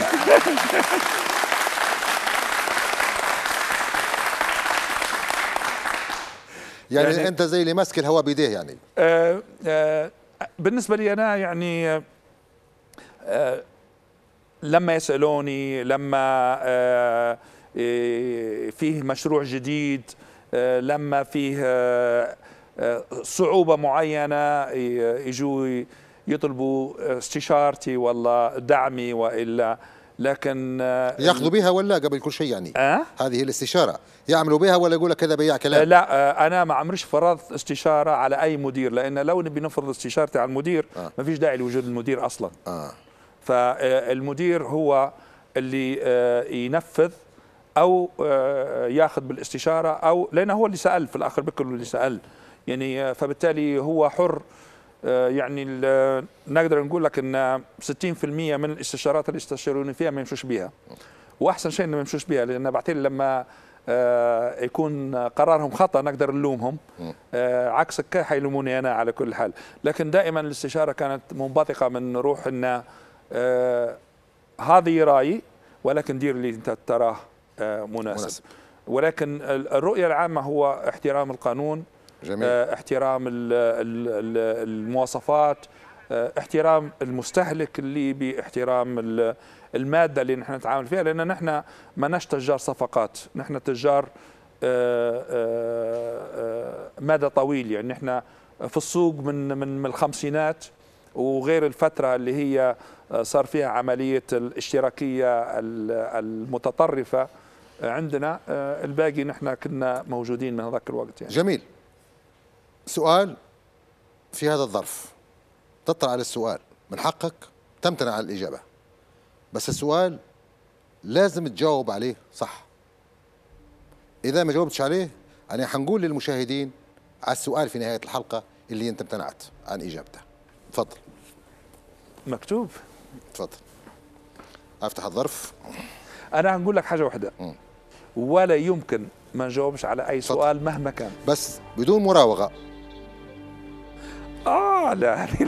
يعني, يعني أنت زي اللي ماسك الهواء بيديه يعني. آه آه بالنسبة لي أنا يعني آه لما يسألوني، لما آه فيه مشروع جديد، آه لما فيه آه صعوبة معينة يجوا يطلبوا استشارتي ولا دعمي وإلا، لكن ياخذوا بها ولا قبل كل شيء يعني أه؟ هذه الاستشارة يعملوا بها ولا يقول لك كذا بياع كلام؟ لا أنا ما عمريش فرضت استشارة على أي مدير، لأن لو نبي نفرض استشارتي على المدير آه. ما فيش داعي لوجود المدير أصلا. آه. فالمدير هو اللي ينفذ أو ياخذ بالاستشارة، أو لأنه هو اللي سأل في الآخر، بكل اللي سأل يعني، فبالتالي هو حر. يعني نقدر نقول لك ان ستين بالمئة من الاستشارات اللي يستشيروني فيها ما يمشوش بها، واحسن شيء انه ما يمشوش بها، لان بعدين لما يكون قرارهم خطا نقدر نلومهم، عكس هكا حيلوموني انا على كل حال. لكن دائما الاستشاره كانت منبثقه من روح ان هذه رايي، ولكن دير اللي انت تراه مناسب. مناسب. ولكن الرؤيه العامه هو احترام القانون، جميل. احترام المواصفات، احترام المستهلك اللي باحترام المادة اللي نحن نتعامل فيها، لأن نحن ماناش تجار صفقات، نحن تجار مدى طويل. يعني نحن في السوق من من الخمسينات، وغير الفترة اللي هي صار فيها عملية الاشتراكية المتطرفة عندنا، الباقي نحن كنا موجودين من هذاك الوقت يعني. جميل. سؤال في هذا الظرف، تطلع على السؤال من حقك تمتنع عن الإجابة، بس السؤال لازم تجاوب عليه صح. إذا ما جاوبتش عليه أنا حنقول للمشاهدين على السؤال في نهاية الحلقة اللي أنت امتنعت عن إجابته. تفضل. مكتوب. تفضل. أفتح الظرف. أنا هنقول لك حاجة واحدة، م. ولا يمكن ما نجاوبش على أي سؤال فضل. مهما كان، بس بدون مراوغة. آه لا لا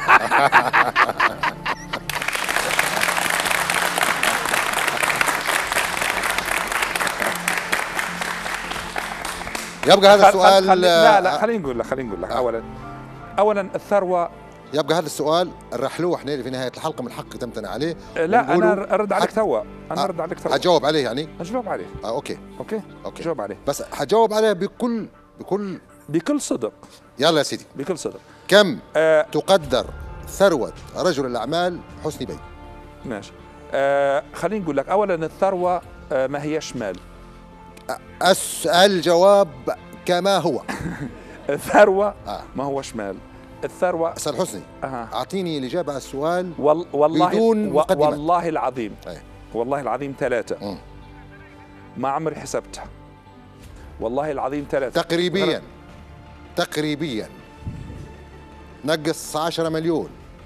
يبقى هذا السؤال. خل... لا لا خليني نقول لك خليني نقول لك آه. أولا أولا الثروة، يبقى هذا السؤال نرحلوه احنا في نهاية الحلقة، من حقك تمتنع عليه. لا أنا أرد عليك توا، أنا أرد عليك توا. حجاوب عليه يعني؟ حجاوب عليه. آه أوكي أوكي أوكي جاوب عليه، بس حجاوب عليه بكل بكل بكل صدق. يلا يا سيدي بكل صدق. كم آه تقدر ثروة رجل الأعمال حسني بي؟ ماشي. آه خليني نقول لك أولا الثروة آه ما هيش مال. أسأل الجواب كما هو. الثروة آه. ما هوش مال. الثروة أستاذ حسني أه. أعطيني الإجابة على السؤال وال... والله بدون مقدمة. والله العظيم أي. والله العظيم ثلاثة م. ما عمري حسبتها، والله العظيم ثلاثة تقريبيا غير... تقريبيا نقص عشرة مليون.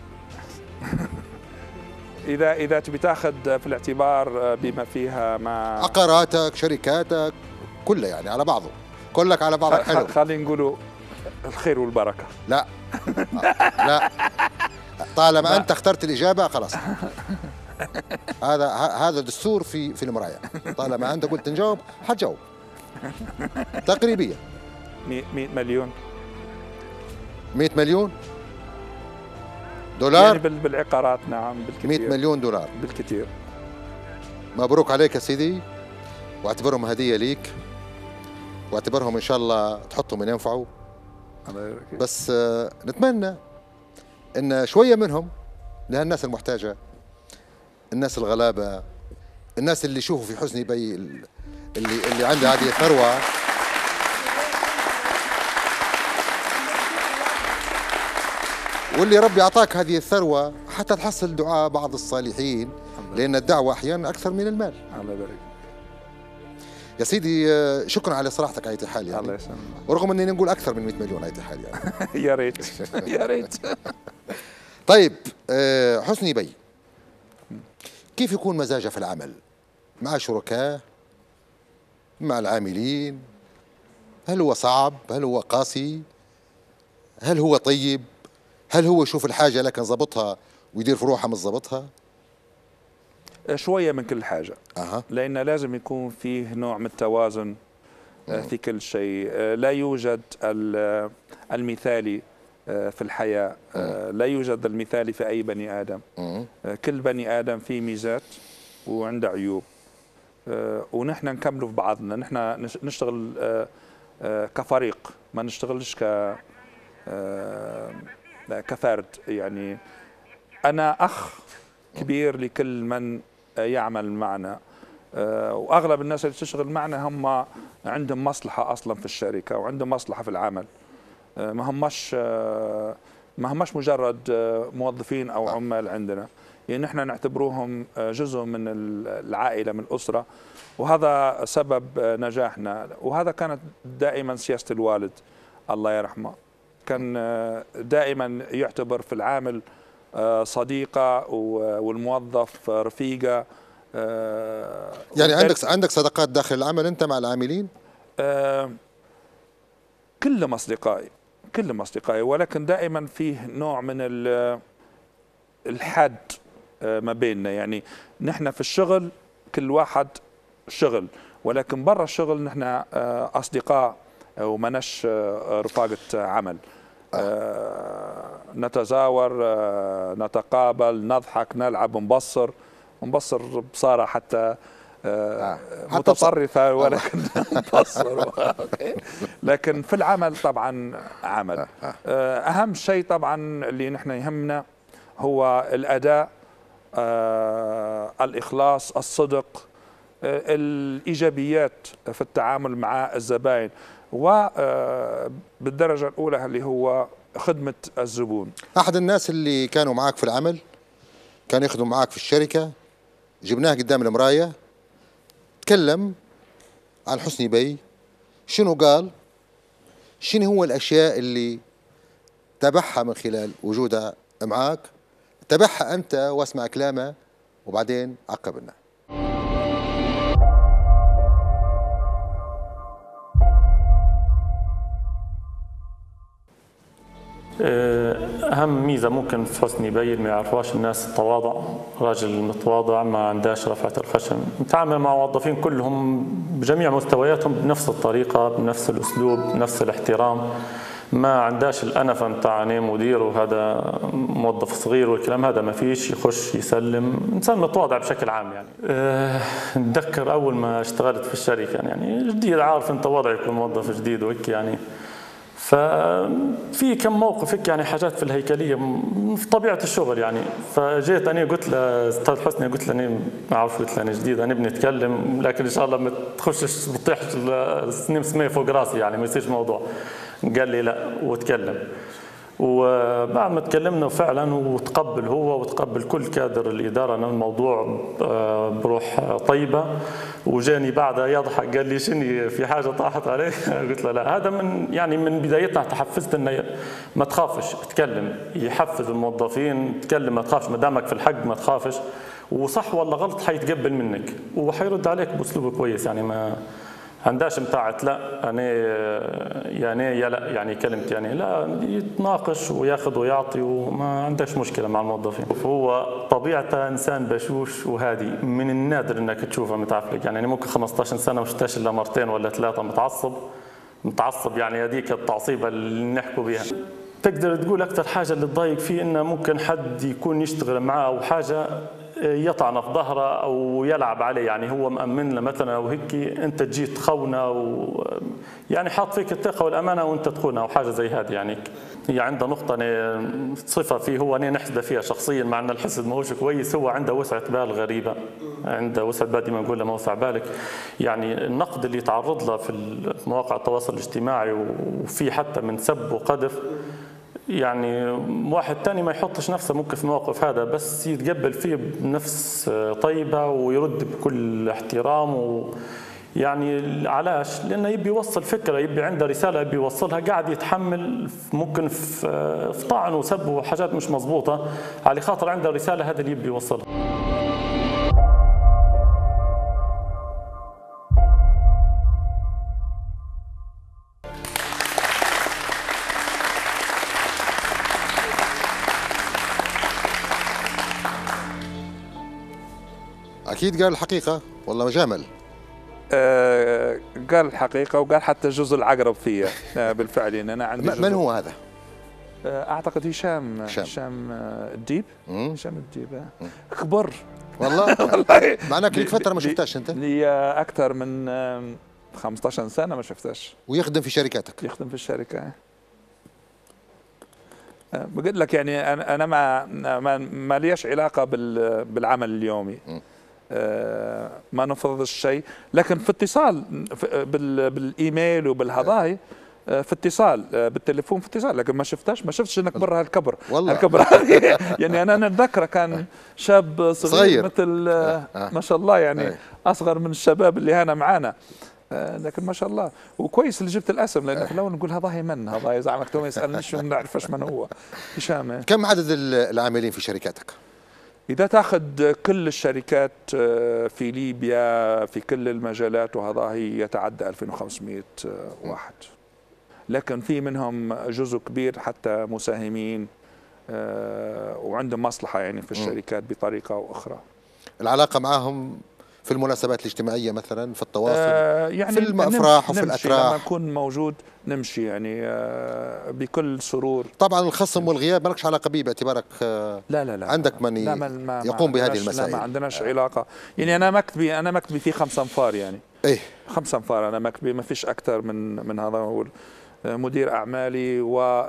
إذا إذا تبي تاخذ في الاعتبار بما فيها ما عقاراتك شركاتك كلها يعني على بعضه، كلك على بعضك حلو. خلينا نقولوا الخير والبركة. لا لا طالما أنت اخترت الإجابة خلاص. هذا هذا دستور في في المراية، طالما أنت قلت نجاوب حتجاوب. تقريبيا مئة مليون. مئة مليون دولار يعني بالعقارات. نعم بالكثير. مئة مليون دولار بالكثير. مبروك عليك يا سيدي، واعتبرهم هدية ليك، واعتبرهم إن شاء الله تحطهم من ينفعوا. بس نتمنى ان شويه منهم لهالناس المحتاجه، الناس الغلابه، الناس اللي يشوفوا في حسني بي اللي اللي عنده هذه الثروه، واللي ربي اعطاك هذه الثروه حتى تحصل دعاء بعض الصالحين، لان الدعوه احيانا اكثر من المال. الله يبارك. يا سيدي شكرا على صراحتك على حال يعني. الله يسلمك. ورغم اني نقول اكثر من مئة مليون على حال يعني. يا ريت يا ريت. طيب حسني بي، كيف يكون مزاجه في العمل مع شركاء، مع العاملين؟ هل هو صعب؟ هل هو قاسي؟ هل هو طيب؟ هل هو يشوف الحاجة لكن ضبطها ويدير في روحه مش ضبطها؟ شوية من كل حاجة. أه. لأن لازم يكون فيه نوع من التوازن في كل شيء. لا يوجد المثالي في الحياة، لا يوجد المثالي في أي بني آدم. كل بني آدم فيه ميزات وعنده عيوب، ونحن نكملوا في بعضنا. نحن نشتغل كفريق، ما نشتغلش ك كفرد. يعني أنا أخ كبير لكل من يعمل معنا، وأغلب الناس اللي تشتغل معنا هم عندهم مصلحة أصلا في الشركة وعندهم مصلحة في العمل، ما همش ما همش مجرد موظفين أو عمال عندنا. يعني نحن نعتبروهم جزء من العائلة، من الأسرة، وهذا سبب نجاحنا. وهذا كانت دائما سياسة الوالد الله يرحمه، كان دائما يعتبر في العامل صديقة والموظف رفيقة. يعني عندك عندك صداقات داخل العمل أنت مع العاملين؟ كلهم أصدقائي، كلهم أصدقائي، ولكن دائما فيه نوع من الحد ما بيننا. يعني نحن في الشغل كل واحد شغل، ولكن برا الشغل نحن أصدقاء ومناش رفاقة عمل. آه. نتزاور، آه، نتقابل، نضحك، نلعب، نبصر نبصر بصارة حتى آه متطرفة، ولكن نبصر. لكن في العمل طبعا عمل. آه أهم شيء طبعا اللي نحن يهمنا هو الأداء، آه الإخلاص، الصدق، آه الإيجابيات في التعامل مع الزبائن، وبالدرجة الأولى اللي هو خدمة الزبون. أحد الناس اللي كانوا معك في العمل كان يخدم معك في الشركة، جبناه قدام المراية، تكلم عن حسني بي. شنو قال؟ شنو هو الأشياء اللي تبعها من خلال وجودها معك؟ تبعها أنت واسمع كلامه وبعدين عقبنا. أهم ميزة ممكن في حسني بي ما يعرفوهاش الناس التواضع. راجل متواضع، ما عندهاش رفعة الخشم، متعامل مع موظفين كلهم بجميع مستوياتهم بنفس الطريقة، بنفس الأسلوب، بنفس الاحترام. ما عندهاش الأنفة متاع أنا مدير وهذا موظف صغير والكلام هذا، ما فيش. يخش يسلم، إنسان متواضع بشكل عام. يعني أه نتذكر أول ما اشتغلت في الشركة، يعني جديد، عارف أنت وضع يكون موظف جديد وهيك يعني. ففي كم موقف هيك يعني، حاجات في الهيكليه في طبيعه الشغل يعني. فجيت انا قلت له استاذ حسني، قلت له انا ما اعرف، قلت له انا جديد، انا بنتكلم لكن ان شاء الله ما تخشش بتطيح السنين سميه فوق راسي يعني، ما يصيرش موضوع. قال لي لا وتكلم. وبعد ما تكلمنا فعلا وتقبل هو وتقبل كل كادر الاداره ان الموضوع بروح طيبه. وجاني بعدها يضحك، قال لي شني في حاجه طاحت عليه؟ قلت له لا. هذا من يعني من بدايتنا تحفزت انه ما تخافش، تكلم. يحفز الموظفين، تكلم، ما تخافش، ما دامك في الحق ما تخافش. وصح ولا غلط حيتقبل منك وحيرد عليك باسلوب كويس يعني. ما عندهاش متاعت لا انا يعني يا لا يعني كلمت يعني لا، يتناقش وياخذ ويعطي وما عندهش مشكله مع الموظفين. هو طبيعته انسان بشوش وهادي، من النادر انك تشوفه متعفلك يعني. ممكن خمسة عشر سنه ما شفتهاش الا مرتين ولا ثلاثه متعصب متعصب يعني. هذيك التعصيبه اللي نحكوا بها. تقدر تقول اكثر حاجه اللي تضايق فيه انه ممكن حد يكون يشتغل معاه او حاجه يطعن في ظهره او يلعب عليه يعني. هو مأمن له مثلا او هيك، انت تجي تخونه و يعني حاط فيك الثقه والامانه وانت تخونها او حاجه زي هذه يعني. هي عنده نقطه أنا صفه فيه هو انا نحسده فيها شخصيا، مع ان الحسد ماهوش كويس. هو عنده وسعه بال غريبه، عنده وسعه بال، ديما نقول له ما وسع بالك يعني. النقد اللي يتعرض له في مواقع التواصل الاجتماعي وفي حتى من سب وقذف يعني، واحد تاني ما يحطش نفسه ممكن في الموقف هذا، بس يتقبل فيه بنفس طيبة ويرد بكل احترام يعني علاش؟ لانه يبي يوصل فكره، يبي عنده رساله يبي يوصلها، قاعد يتحمل ممكن في في طعن وسب وحاجات مش مضبوطه على خاطر عنده رساله هذا اللي يبي يوصلها. اكيد قال الحقيقه والله جامل. آه قال الحقيقه وقال حتى جزء العقرب فيها. آه بالفعل يعني انا عندي من هو هذا؟ آه اعتقد هشام هشام الديب. هشام الديب كبر والله. والله معناك لك فتره ما شفتهاش انت؟ لي اكثر من خمسة عشر سنه ما شفتهاش. ويخدم في شركاتك؟ يخدم في الشركه. بقول لك يعني انا انا ما ما, ما ليش علاقه بالعمل اليومي. م. ما نفرض شيء، لكن في اتصال بالايميل وبالهضاي، في اتصال بالتليفون، في اتصال، لكن ما شفتهاش ما شفتش انك برا هالكبر والله هالكبر. يعني انا نتذكره كان شاب صغير, صغير. مثل آه. ما شاء الله يعني آه. اصغر من الشباب اللي هنا معانا، لكن ما شاء الله. وكويس اللي جبت الاسم، لان في الاول نقول هذا من هذا زعما مكتوب ما يسالنيش وما نعرفش من هو. هشام. كم عدد العاملين في شركاتك؟ إذا تأخذ كل الشركات في ليبيا في كل المجالات وهذا هي يتعدى ألفين وخمسمئة واحد، لكن في منهم جزء كبير حتى مساهمين وعندهم مصلحة يعني في الشركات بطريقة أو أخرى. العلاقة معهم في المناسبات الاجتماعية مثلا، في التواصل، آه يعني في الأفراح وفي الأتراح؟ لما نكون موجود نمشي يعني آه بكل سرور. طبعا الخصم والغياب ما لكش علاقة به باعتبارك آه لا لا لا عندك من لا ما يقوم بهذه المسائل؟ لا ما عندناش آه علاقة. يعني أنا مكتبي أنا مكتبي فيه خمسة أنفار يعني. إيه خمسة أنفار أنا مكتبي، ما فيش أكثر من من هذا. هو مدير أعمالي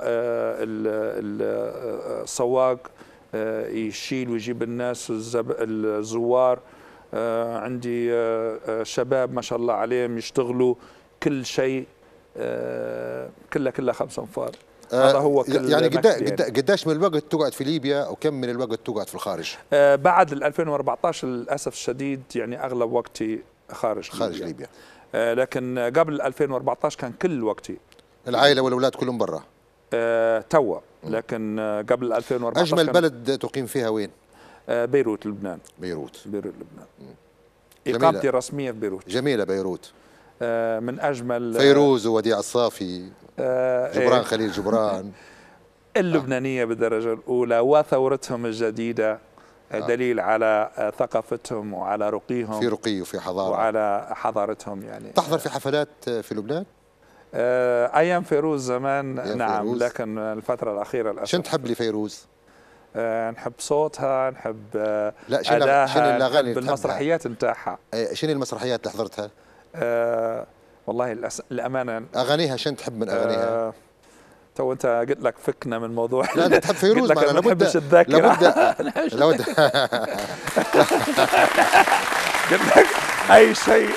والسواق يشيل ويجيب الناس الزوار. آه عندي آه آه شباب ما شاء الله عليهم يشتغلوا كل شيء، آه كله كله خمسة انفار. آه هذا هو كل يعني قداش من الوقت تقعد في ليبيا وكم من الوقت تقعد في الخارج؟ آه بعد ألفين وأربعة عشر للاسف الشديد يعني اغلب وقتي خارج خارج ليبيا, ليبيا. آه لكن قبل ألفين وأربعة عشر كان كل وقتي. العائله والاولاد كلهم برا؟ آه توا، لكن آه قبل ألفين وأربعة عشر اجمل بلد تقيم فيها وين؟ بيروت لبنان. بيروت بيروت لبنان. إقامتي الرسمية في بيروت. جميلة بيروت. آه من أجمل فيروز ووديع الصافي، آه جبران إيه خليل جبران. اللبنانية بالدرجة الأولى وثورتهم الجديدة آه دليل على ثقافتهم وعلى رقيهم. في رقي وفي حضارة. وعلى حضارتهم يعني. تحضر في حفلات في لبنان؟ آه أيام فيروز زمان أيام نعم فيروز. لكن الفترة الأخيرة للأسف. شنو تحب لفيروز؟ آه نحب صوتها، نحب آه لا شنو الاغاني نحب المسرحيات نتاعها. شنو المسرحيات اللي حضرتها؟ آه والله الامانه اغانيها شنو تحب من اغانيها؟ آه تو انت قلت لك فكنا من موضوع. لا انت تحب فيروز معنا لابد الذاكره لابد لابد قلت لك اي شيء.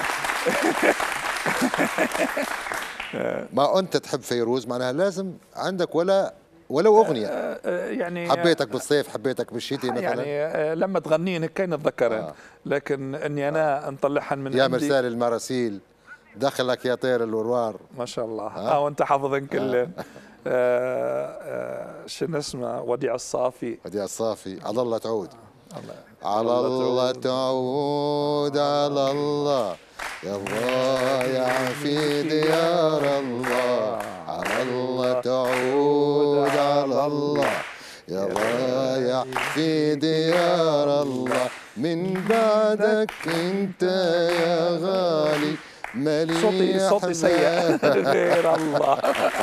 ما انت تحب فيروز معناها لازم عندك ولا ولو اغنيه. يعني حبيتك بالصيف، حبيتك بالشتاء مثلا. يعني لما تغنين كاين نتذكرها. آه. لكن اني انا نطلعها من يا مرسال المراسيل دخلك يا طير الوروار. ما شاء الله. اه, آه وانت حافظن كلن. آه. آه شنو اسمه؟ وديع الصافي. وديع الصافي. على الله تعود. آه. الله. على الله تعود، على الله يا ضايع في ديار الله. على الله تعود، على الله يا ضايع في ديار الله. من بعدك انت يا غالي مليح. صوتي صوتي سيء غير الله.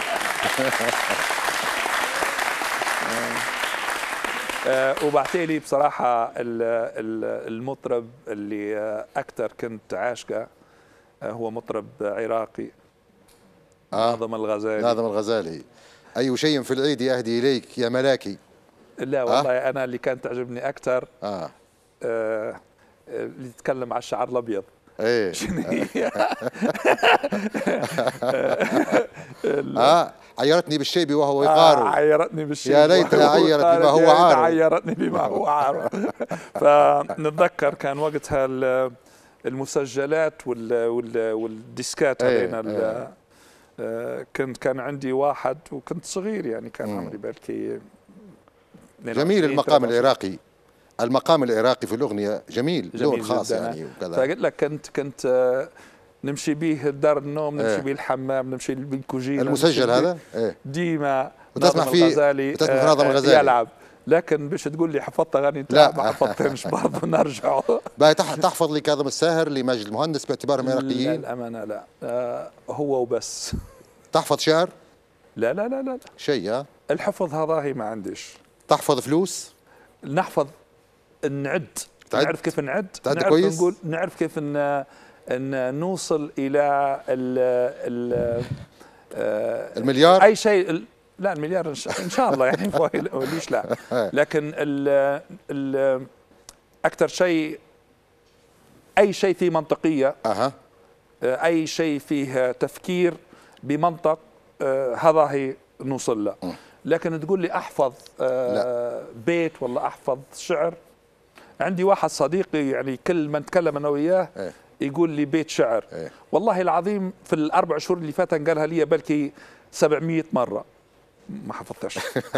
أه وبعتالي بصراحة المطرب اللي أكثر كنت عاشقه هو مطرب عراقي. آه. ناظم الغزالي. ناظم الغزالي. أي شيء في العيد يهدي إليك يا ملاكي. لا والله آه؟ أنا اللي كانت تعجبني أكثر آه. آه اللي يتكلم على الشعر الأبيض. ايه اه عيرتني بالشيب وهو يقارب. آه عيرتني بالشيب يا ليتها عيرت بما هو عارف. عيرتني بما هو عارف. فنتذكر كان وقتها المسجلات وال وال والديسكات ايه هذين ايه. آه كنت كان عندي واحد وكنت صغير يعني كان عمري بالكي جميل المقام العراقي. المقام العراقي في الأغنية جميل, جميل لون خاص يعني وكذا. فقلت لك كنت كنت آه نمشي به دار النوم، نمشي ايه. به الحمام، نمشي به الكوجينه. المسجل هذا ايه. ديما وتسمع فيه الغزالي وتسمع في ناظم الغزالي يلعب، لكن باش تقول لي حفظت اغاني لا ما حفظتهمش برضه نرجع. باي تحفظ لي كاظم الساهر لماجد المهندس باعتبارهم عراقيين؟ لا الامانه لا آه هو وبس. تحفظ شعر؟ لا لا لا لا شيء ها؟ الحفظ هذا هي ما عنديش. تحفظ فلوس؟ نحفظ، نعد، تعد؟ نعرف كيف نعد، تعد نعرف كويس؟ نقول، نعرف كيف ان ان نوصل الى ال ال المليار؟ اي شيء. لا المليار ان شاء الله يعني ليش لا، لكن ال ال اكثر شيء اي شيء فيه منطقيه، اها اي شيء فيه تفكير بمنطق، هذا هي نوصل له. لكن تقول لي احفظ لا. بيت ولا احفظ شعر. عندي واحد صديقي يعني كل ما نتكلم انا وياه ايه. يقول لي بيت شعر ايه. والله العظيم في الاربع شهور اللي فاتت قالها لي بلكي سبعمية مره ما حفظتش.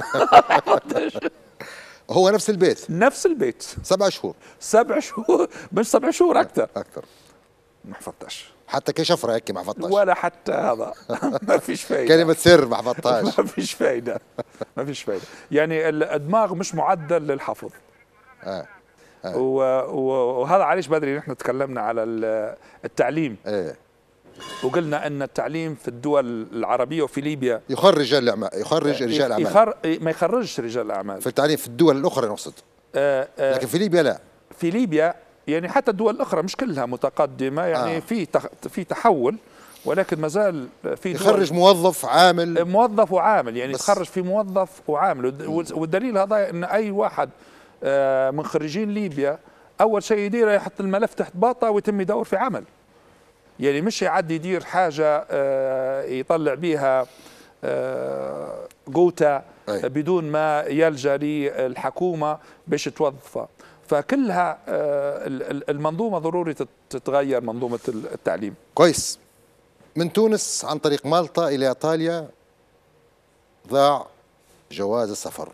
هو نفس البيت؟ نفس البيت سبع شهور سبع شهور مش سبع شهور اكثر اكثر ما حفظتش حتى كشفره هيك ما حفظتش ولا حتى هذا. ما فيش فايده. كلمه سر ما حفظتهاش. ما فيش فايده ما فيش فايده يعني الدماغ مش معدل للحفظ. آه. آه. وهذا علاش بدري نحن تكلمنا على التعليم. ايه. وقلنا ان التعليم في الدول العربيه وفي ليبيا يخرج رجال الاعمال، يخرج رجال الاعمال يخر... ما يخرجش رجال الاعمال في التعليم في الدول الاخرى نقصد. آه آه لكن في ليبيا لا. في ليبيا يعني حتى الدول الاخرى مش كلها متقدمه يعني آه. في تخ... في تحول، ولكن ما زال في يخرج موظف عامل موظف وعامل يعني تخرج في موظف وعامل. والدليل هذا ان اي واحد آه من خريجين ليبيا اول شيء يديره يحط الملف تحت باطه ويتم يدور في عمل. يعني مش يعدي يدير حاجة يطلع بيها قوته بدون ما يلجأ للحكومة باش توظفه. فكلها المنظومة ضروري تتغير، منظومة التعليم. كويس. من تونس عن طريق مالطا إلى إيطاليا ضاع جواز السفر.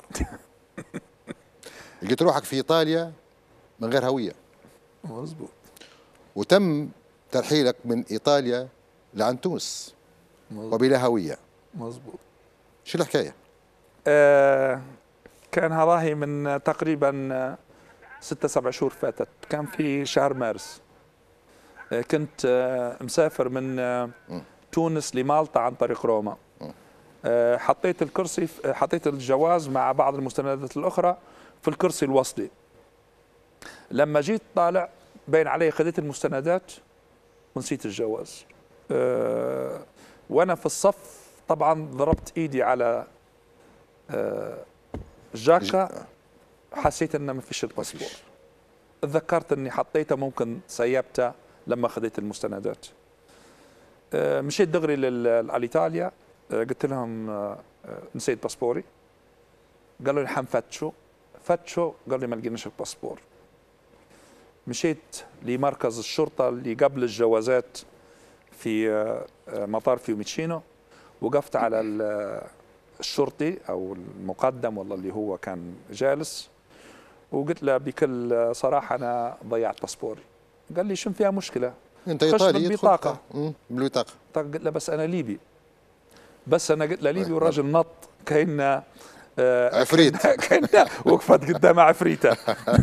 لقيت روحك في إيطاليا من غير هوية. مظبوط. وتم ترحيلك من إيطاليا لعن تونس مزبوط. وبلا هوية. مظبوط. شو الحكاية؟ آه كان هذاهي من تقريبا ستة سبع شهور فاتت، كان في شهر مارس. آه كنت آه مسافر من آه تونس لمالطا عن طريق روما. آه حطيت الكرسي حطيت الجواز مع بعض المستندات الأخرى في الكرسي الوصلي. لما جيت طالع بين علي خذيت المستندات ونسيت الجواز. أه وانا في الصف طبعا ضربت ايدي على أه جاكا، حسيت ان ما فيش الباسبور. تذكرت اني حطيته ممكن سيبته لما خذيت المستندات. أه مشيت دغري لإيطاليا. أه قلت لهم أه نسيت باسبوري. قالوا لي حنفتشوا. فتشوا قالوا لي ما لقيناش الباسبور. مشيت لمركز الشرطة اللي قبل الجوازات في مطار فيوميتشينو، وقفت على الشرطي أو المقدم والله اللي هو كان جالس، وقلت له بكل صراحة أنا ضيعت باسبوري. قال لي شو فيها مشكلة؟ أنت إيطالي بالبطاقة. بالبطاقة. قلت له بس أنا ليبي. بس أنا قلت له ليبي والراجل نط كأنه عفريت. كأنه وقفت قدام عفريته.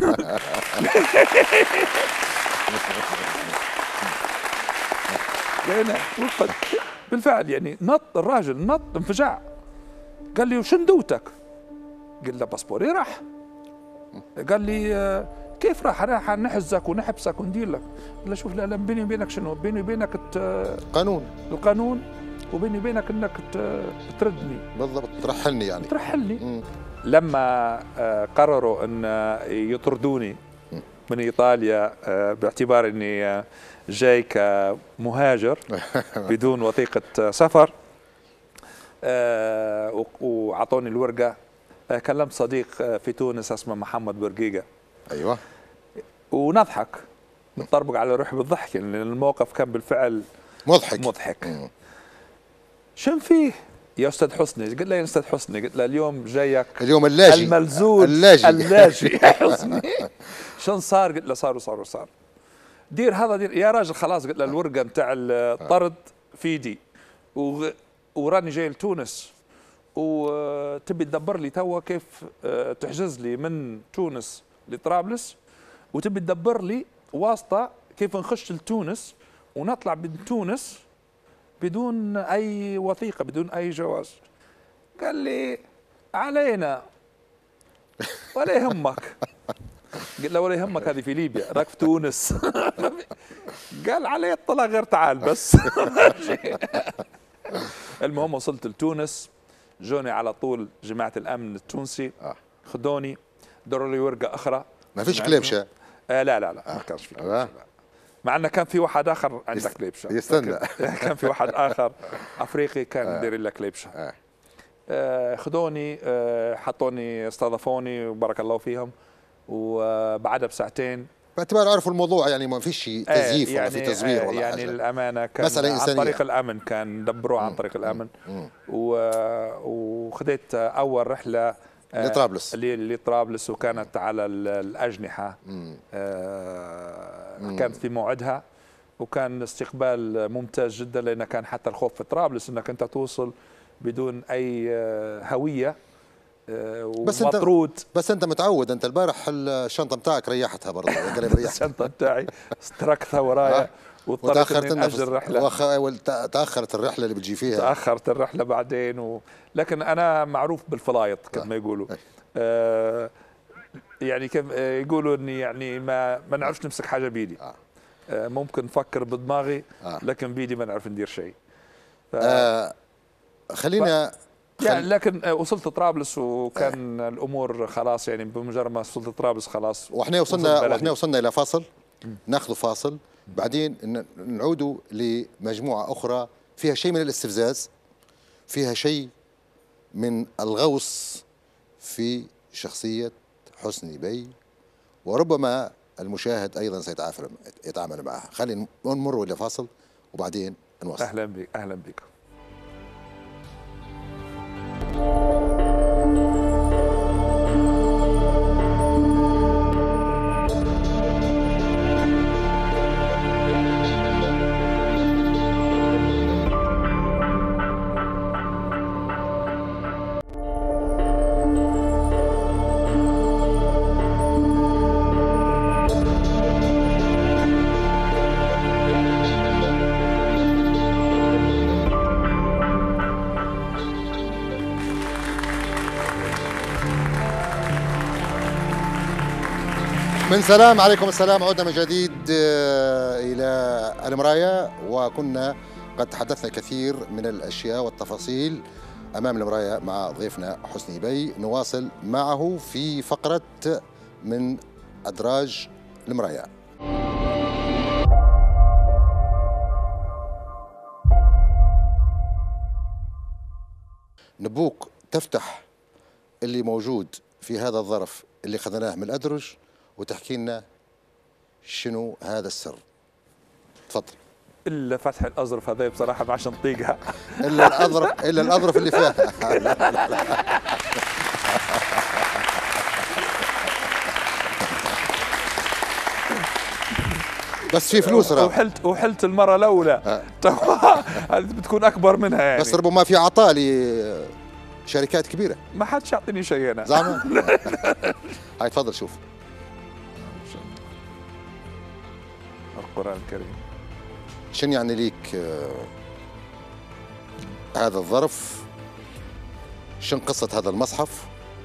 يعني وقفت بالفعل يعني نط الراجل نط انفجع. قال لي وش ندوتك؟ قلت له باسبوري راح. قال لي كيف راح؟ راح نحجزك ونحبسك وندير لك. قال له شوف لا لا بيني وبينك شنو؟ بيني وبينك قانون القانون وبيني وبينك انك تردني. بالضبط ترحلني يعني ترحلني. مم. لما قرروا ان يطردوني من ايطاليا باعتبار اني جاي كمهاجر بدون وثيقة سفر، وعطوني الورقة، كلمت صديق في تونس اسمه محمد برقيقة. ايوه. ونضحك متطربق على روحي بالضحك لان الموقف كان بالفعل مضحك مضحك. شن فيه يا استاذ حسني؟ قلت له يا استاذ حسني، قلت له اليوم جايك اليوم اللاجي الملزوج اللاجي اللاجي يا حسني. شن صار؟ قلت له صار وصار وصار. دير هذا دير يا راجل خلاص. قلت له الورقه نتاع الطرد في ايدي وغ... وراني جاي لتونس وتبي تدبر لي توا كيف تحجز لي من تونس لطرابلس، وتبي تدبر لي واسطه كيف نخش لتونس ونطلع من تونس بدون اي وثيقه بدون اي جواز. قال لي علينا ولا يهمك. قلت له ولا يهمك، هذه في ليبيا راك في تونس. قال علي اطلع غير تعال بس. المهم وصلت لتونس، جوني على طول جماعه الامن التونسي خذوني دروا لي ورقه اخرى. ما فيش كليبشه؟ آه لا لا لا ما كانش في كليبشه، مع انه كان في واحد اخر عنده كليبشه. يستنى. كان في واحد اخر افريقي كان داير له كليبشه. آه خذوني، آه حطوني استضافوني وبارك الله فيهم، وبعدها بساعتين باعتبار عرفوا الموضوع يعني ما فيش تزييف يعني ولا في تزوير ولا يعني حاجه. الامانه كان مسألة عن إنسانية. طريق الامن، كان دبروه عن طريق الامن. وخذيت اول رحله لطرابلس لطرابلس وكانت على الاجنحه. آه كانت في موعدها وكان استقبال ممتاز جدا، لان كان حتى الخوف في طرابلس انك انت توصل بدون اي هويه بس ومطرود. انت بس انت متعود، انت البارح الشنطه بتاعك ريحتها برضه. الشنطه بتاعي تركتها ورايا واضطريت اني اجل الرحله وخ... تاخرت الرحله اللي بتجي فيها. تاخرت الرحله بعدين و... لكن انا معروف بالفلايط كما يقولوا. آه يعني كم آه يقولوا اني يعني ما ما نعرفش نمسك حاجه بيدي. آه. آه ممكن نفكر بدماغي آه. لكن بيدي ما نعرف ندير شيء. ف... آه خلينا ف... يعني لكن وصلت طرابلس وكان آه. الامور خلاص، يعني بمجرد ما وصلت طرابلس خلاص. واحنا وصلنا واحنا وصلنا الى فاصل، ناخذ فاصل بعدين نعود لمجموعه اخرى فيها شيء من الاستفزاز، فيها شيء من الغوص في شخصيه حسني بي، وربما المشاهد ايضا سيتعامل معها. خلينا نمر الى فاصل وبعدين نواصل. اهلا بك. اهلا بك. من سلام عليكم السلام، عدنا من جديد إلى المراية، وكنا قد تحدثنا كثير من الأشياء والتفاصيل أمام المراية مع ضيفنا حسني بي. نواصل معه في فقرة من أدراج المراية. نبوك تفتح اللي موجود في هذا الظرف اللي خذناه من الأدرج وتحكي لنا شنو هذا السر. تفضل. الا فتح الاظرف هذا بصراحه ما عشان نطيقها. الا الاظرف الا الاظرف اللي فيها. بس في فلوس راه. وحلت وحلت المره الاولى هذه بتكون اكبر منها يعني. بس ربما في عطاء لشركات كبيره. ما حدش يعطيني شيء انا. زعما؟ هاي تفضل شوف. القرآن الكريم. شن يعني ليك آه هذا الظرف؟ شن قصة هذا المصحف؟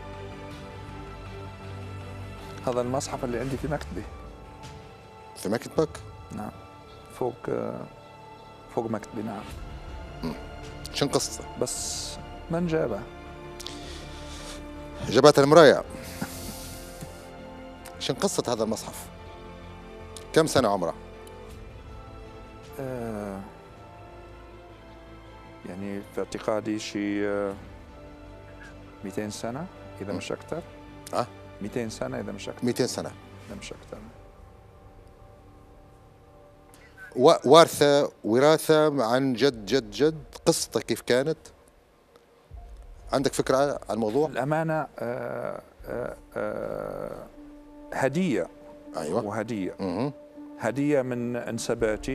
هذا المصحف اللي عندي في مكتبي. في مكتبك؟ نعم. فوق آه فوق مكتبي. نعم. مم. شن قصته؟ بس من جابه؟ جابت المراية. شن قصة هذا المصحف؟ كم سنة عمره؟ آه يعني في اعتقادي شيء آه مئتين سنة إذا مش أكثر. أه؟ مئتين سنة إذا مش أكثر. مئتين سنة إذا مش أكثر. وارثة وراثة عن جد جد جد، قصته كيف كانت؟ عندك فكرة عن الموضوع؟ الأمانة آه آه آه هدية. أيوة. وهدية مه. هدية من انسباتي،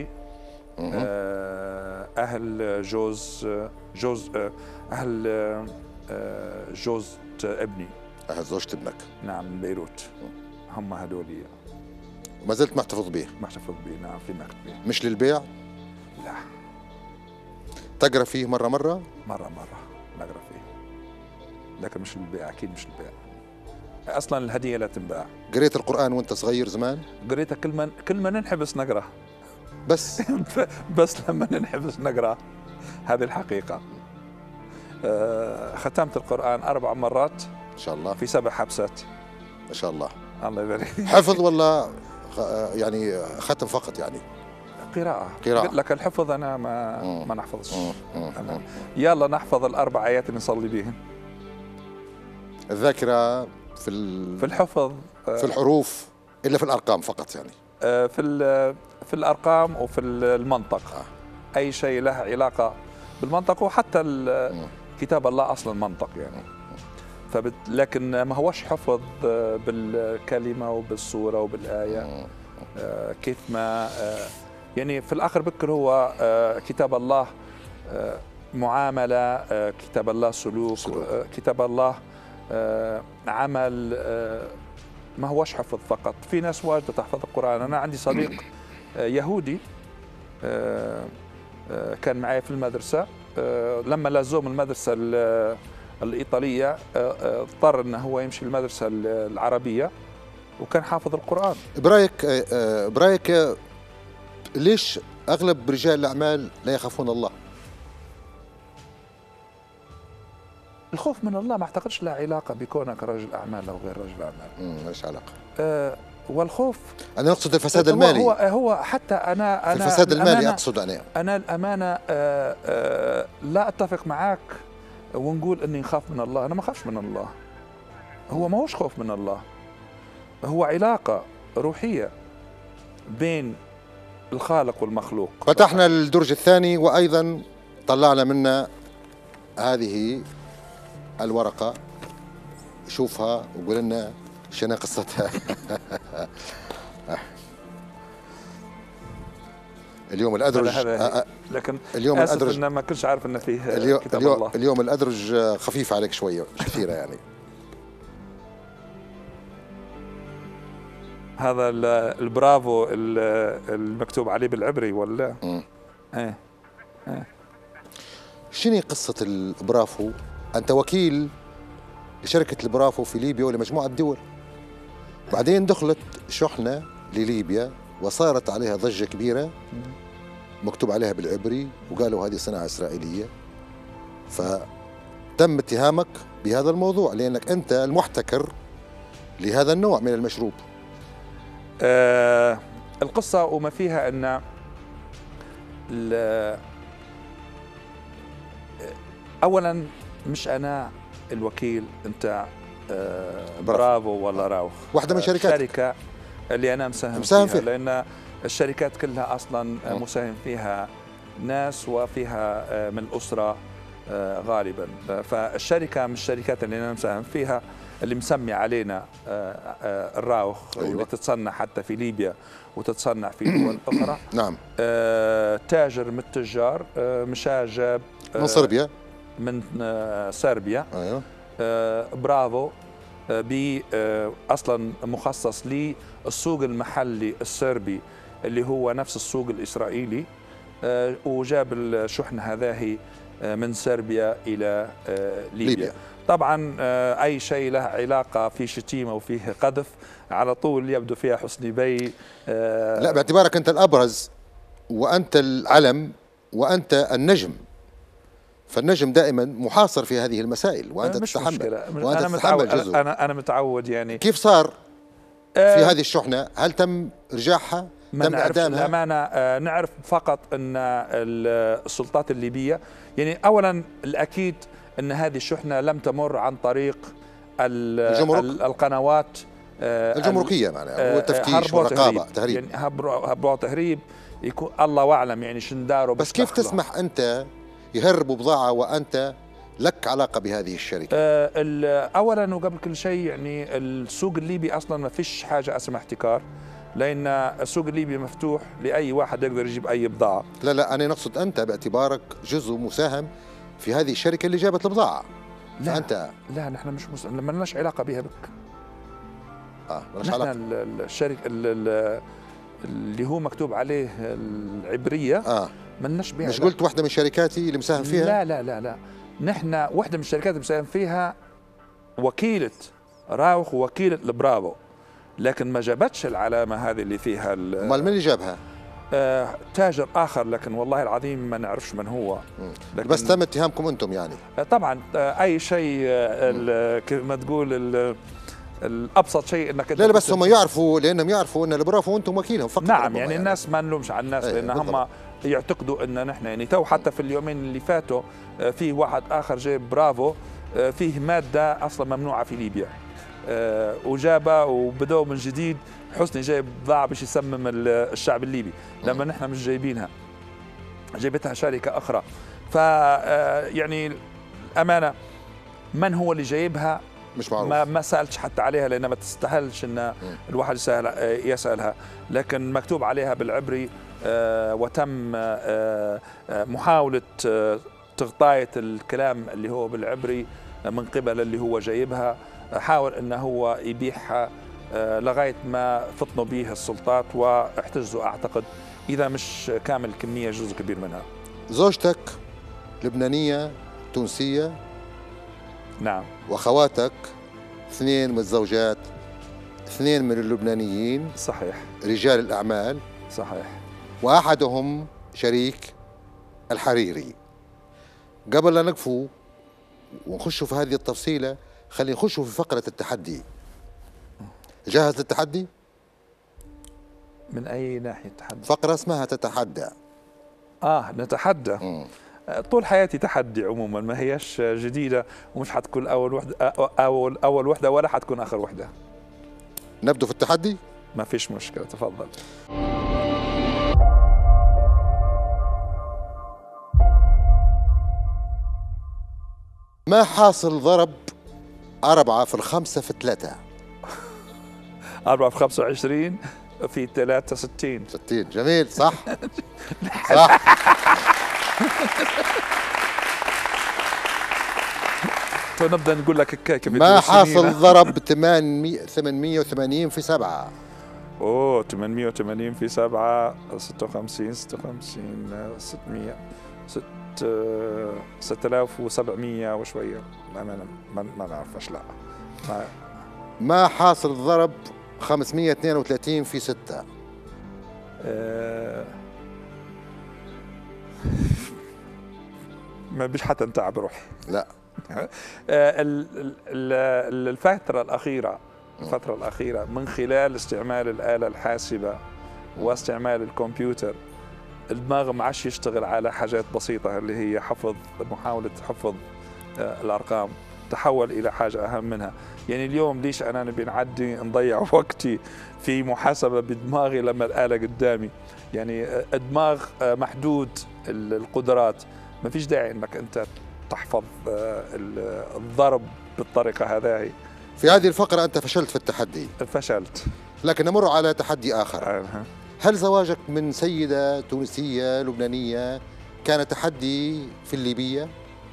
آه أهل جوز جوز آه أهل آه جوز ابني. أهل زوجة ابنك. نعم، من بيروت. هم هدولي. ما زلت محتفظ به؟ محتفظ به، نعم، في مكتبي. مش للبيع؟ لا. تقرأ فيه مرة مرة؟ مرة مرة نقرأ فيه، لكن مش للبيع، أكيد مش للبيع. أصلا الهدية لا تنباع. قريت القرآن وأنت صغير زمان؟ قريتها كل ما كل ما ننحبس نقرأ. بس بس لما ننحبس نقرأ، هذه الحقيقة. آه ختمت القرآن أربع مرات إن شاء الله في سبع حبسات. ما شاء الله. الله يبارك. حفظ ولا يعني ختم فقط يعني؟ قراءة. قراءة. قلت لك الحفظ أنا ما مم. ما نحفظش. مم. مم. أنا يلا نحفظ الأربع آيات اللي نصلي بيهن. الذاكرة في ال... في الحفظ في الحروف إلا في الأرقام فقط يعني؟ آه في في الأرقام وفي المنطق. آه. أي شيء له علاقة بالمنطق، وحتى كتاب الله أصلا منطق يعني. فبت... لكن ما هوش حفظ بالكلمة وبالصورة وبالآية. آه كيف ما آه يعني في الآخر بكر هو آه كتاب الله آه معاملة، آه كتاب الله سلوك, سلوك. آه كتاب الله آه عمل، آه ما هوش حفظ فقط. في ناس واجدة تحفظ القرآن. أنا عندي صديق آه يهودي آه آه كان معي في المدرسة، آه لما لازوم المدرسة الإيطالية اضطر أنه هو يمشي المدرسة العربية، وكان حافظ القرآن. برايك برايك ليش أغلب رجال الأعمال لا يخافون الله؟ الخوف من الله ما أعتقدش له علاقة بكونك رجل أعمال أو غير رجل أعمال. امم ايش علاقة؟ أه والخوف، أنا أقصد الفساد المالي. هو هو حتى أنا أنا الفساد المالي أقصد أنا. أنا الأمانة أه أه لا أتفق معك ونقول اني نخاف من الله. انا ما اخافش من الله. هو ما هوش خوف من الله، هو علاقه روحيه بين الخالق والمخلوق. فتحنا الدرج الثاني وايضا طلعنا منا هذه الورقه، شوفها وقول لنا شنو قصتها. اليوم الأدرج لكن اليوم آسف الأدرج إن ما كنتش عارف إن فيه اليوم كتاب اليوم الله. اليوم الأدرج خفيف عليك شوية، مش كثيرة يعني. هذا البرافو المكتوب عليه بالعبري ولا؟ امم ايه ايه شنو قصة البرافو؟ أنت وكيل لشركة البرافو في ليبيا ولمجموعة دول، بعدين دخلت شحنة لليبيا وصارت عليها ضجة كبيرة، مكتوب عليها بالعبري وقالوا هذه صناعة إسرائيلية، فتم اتهامك بهذا الموضوع لأنك أنت المحتكر لهذا النوع من المشروب. آه القصة وما فيها أن أولا مش أنا الوكيل، أنت آه برافو ولا راوخ، واحدة من شركات الشركة اللي أنا مساهم, مساهم فيها, فيها، لأن الشركات كلها أصلا م. مساهم فيها ناس وفيها من الأسرة غالبا. فالشركة من الشركات اللي أنا مساهم فيها اللي مسمي علينا الراوخ، أيوة. واللي تتصنع حتى في ليبيا وتتصنع في دول أخرى. نعم. تاجر من التجار مشى جاب من صربيا، من صربيا، أيوة. برافو ب اصلا مخصص للسوق المحلي الصربي اللي هو نفس السوق الاسرائيلي، وجاب الشحنه هذه من صربيا الى ليبيا. ليبيا طبعا اي شيء له علاقه في شتيمه وفيه قذف على طول يبدو فيها حسني بي. لا، باعتبارك انت الابرز وانت العلم وانت النجم، فالنجم دائما محاصر في هذه المسائل وانت مش تتحمل مشكلة. وانت أنا تتحمل متعود جزء. انا انا متعود يعني. كيف صار آه في هذه الشحنه؟ هل تم رجاعها؟ ما تم نعرف اعدامها؟ الامانه. آه نعرف فقط ان السلطات الليبيه يعني اولا الاكيد ان هذه الشحنه لم تمر عن طريق القنوات الجمركيه معناها والتفتيش والرقابه تهريب، يعني هربوا تهريب يكون الله اعلم يعني شنداروا. بس كيف تسمح انت يهربوا بضاعه وانت لك علاقه بهذه الشركه؟ أه اولا وقبل كل شيء يعني السوق الليبي اصلا ما فيش حاجه اسمها احتكار، لان السوق الليبي مفتوح لاي واحد يقدر يجيب اي بضاعه. لا لا انا نقصد انت باعتبارك جزء مساهم في هذه الشركه اللي جابت البضاعه. لا فانت لا نحن مش مس... ما لناش علاقه بها بك. اه نحن علاقة. الشركه اللي هو مكتوب عليه العبريه اه ما لناش بها. مش قلت واحده من شركاتي اللي مساهم فيها؟ لا لا لا لا نحن واحده من الشركات اللي مساهم فيها وكيله راوخ ووكيله البرافو، لكن ما جابتش العلامه هذه اللي فيها. امال من اللي جابها؟ آه تاجر اخر، لكن والله العظيم ما نعرفش من هو. لكن بس تم اتهامكم انتم يعني؟ آه طبعا آه اي شيء آه كيف ما تقول الابسط شيء انك لا لا بس هم يعرفوا، لانهم يعرفوا ان البرافو وانتم وكيلهم فقط. نعم يعني, يعني الناس ما نلومش على الناس، لان هم يعتقدوا ان نحن يعني تو حتى في اليومين اللي فاتوا آه في واحد اخر جايب برافو آه فيه ماده اصلا ممنوعه في ليبيا آه وجابها وبدأوا من جديد. حسني جايب بضاعة باش يسمم الشعب الليبي، لما نحن مش جايبينها، جايبتها شركة أخرى. ف يعني الأمانة من هو اللي جايبها مش معروف. ما, ما سألتش حتى عليها، لأنها ما تستاهلش إن الواحد يسأل يسألها، لكن مكتوب عليها بالعبري وتم محاولة تغطية الكلام اللي هو بالعبري من قبل اللي هو جايبها. حاول إنه هو يبيعها لغاية ما فطنوا به السلطات واحتجزوا أعتقد إذا مش كامل الكمية جزء كبير منها. زوجتك لبنانية تونسية؟ نعم. وأخواتك اثنين متزوجات، اثنين من اللبنانيين. صحيح. رجال الأعمال. صحيح. وأحدهم شريك الحريري. قبل لا نقفوا ونخشوا في هذه التفصيلة، خلينا نخشوا في فقرة التحدي. جاهز للتحدي؟ من أي ناحية تحدي؟ فقرة اسمها تتحدى. آه نتحدى. م. طول حياتي تحدي عموما، ما هيش جديدة ومش حتكون أول وحدة أول أول وحدة ولا حتكون آخر وحدة. نبدأ في التحدي؟ ما فيش مشكلة، تفضل. ما حاصل ضرب أربعة في الخمسة في ثلاثة؟ أربعة في خمسة وعشرين في ثلاثة ستين. ستين، جميل، صح. صح. نبدأ نقول لك كيف. ما حاصل ضرب ثمانمئة وثمانين في سبعة؟ أوه ثمانمئة وثمانين في سبعة ستة وخمسين ستة وخمسين ستمئة ستة آلاف وسبعمئة وشوية. ما ما ما, ما نعرفش. لا. ما, ما حاصل ضرب خمسمئة واثنين وثلاثين في ستة؟ أه ما بيش حتى نتعب روحي. لا. الفترة الأخيرة الفترة الأخيرة من خلال استعمال الآلة الحاسبة واستعمال الكمبيوتر، الدماغ ما عادش يشتغل على حاجات بسيطة اللي هي حفظ محاولة حفظ الأرقام، تحول إلى حاجة أهم منها. يعني اليوم ليش أنا نبي نعدي نضيع وقتي في محاسبة بدماغي لما الآلة قدامي؟ يعني الدماغ محدود القدرات، ما فيش داعي أنك أنت تحفظ الضرب بالطريقة هذه. في هذه الفقرة أنت فشلت في التحدي. فشلت. لكن نمر على تحدي آخر. أه. هل زواجك من سيدة تونسية لبنانية كان تحدي في الليبية؟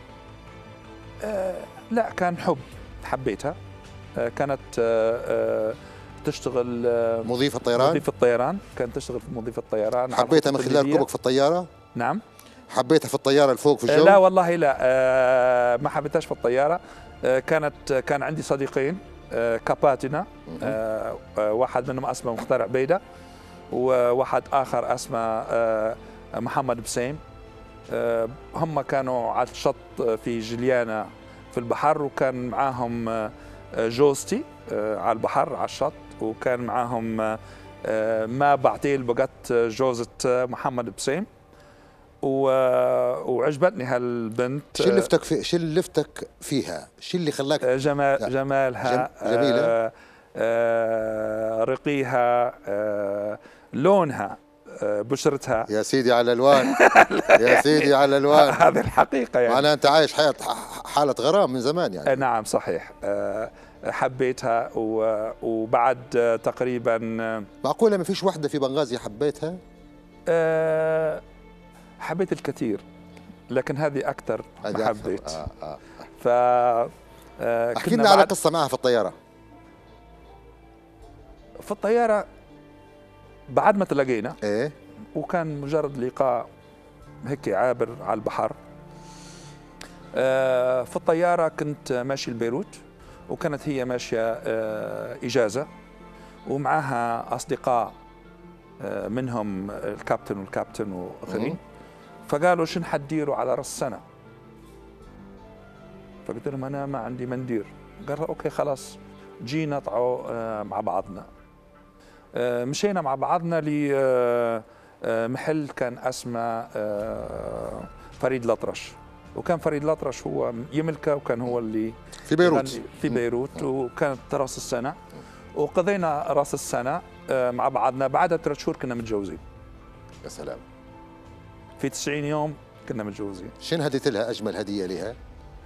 أه لا، كان حب، حبيتها. أه كانت أه تشتغل أه مضيفة طيران؟ مضيفة طيران، كانت تشتغل في مضيفة طيران. حبيتها من خلال ركوبك في الطيارة؟ نعم. حبيتها في الطيارة الفوق في الجو؟ أه لا والله لا، أه ما حبيتهاش في الطيارة. أه كانت كان عندي صديقين أه كاباتنا، أه أه واحد منهم اسمه مخترع بيدة، وواحد آخر اسمه أه محمد بسيم. أه هم كانوا على الشط في جليانا في البحر، وكان معاهم أه جوزتي أه على البحر على الشط، وكان معاهم أه ما بعتيل بقت جوزة محمد بسيم. وعجبتني هالبنت. شو اللي لفتك في شو اللي لفتك فيها؟ شو اللي خلاك؟ جمال جمالها جميلة. رقيها، لونها، بشرتها. يا سيدي على الالوان. يا سيدي على الالوان. هذه الحقيقه يعني. معناها انت عايش حياه حاله غرام من زمان يعني. نعم صحيح. حبيتها وبعد تقريبا. معقوله ما فيش وحده في بنغازي حبيتها؟ حبيت الكثير لكن هذه اكثر ما حبيت. آه آه. ف احكي لنا على قصه معها في الطياره. في الطياره بعد ما تلاقينا ايه، وكان مجرد لقاء هيك عابر على البحر. في الطياره كنت ماشي لبيروت وكانت هي ماشيه اجازه ومعها اصدقاء منهم الكابتن والكابتن واخرين. فقالوا شن حتديروا على راس السنه؟ فقلت لهم انا ما عندي مندير. قالوا اوكي خلاص جينا نطعوا مع بعضنا. مشينا مع بعضنا لمحل كان اسمه فريد الأطرش، وكان فريد الأطرش هو يملكه وكان هو اللي في بيروت في بيروت وكانت راس السنه. وقضينا راس السنه مع بعضنا. بعدها ثلاث شهور كنا متجوزين. يا سلام. في تسعين يوم كنا متجوزين. شنو هديت لها اجمل هديه لها؟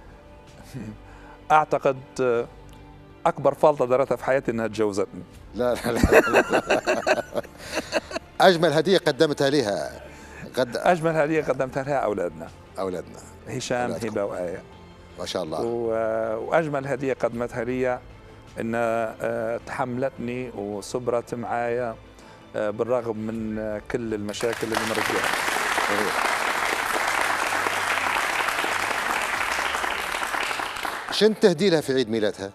اعتقد اكبر فالطه درتها في حياتي انها تجوزتني. لا لا لا, لا. اجمل هديه قدمتها لها؟ قد... اجمل هديه قدمتها لها اولادنا. اولادنا هشام، هبه، وآية. ما شاء الله. و... واجمل هديه قدمتها لي انها تحملتني وصبرت معايا بالرغم من كل المشاكل اللي مرت بها. شنو تهدي لها في عيد ميلادها؟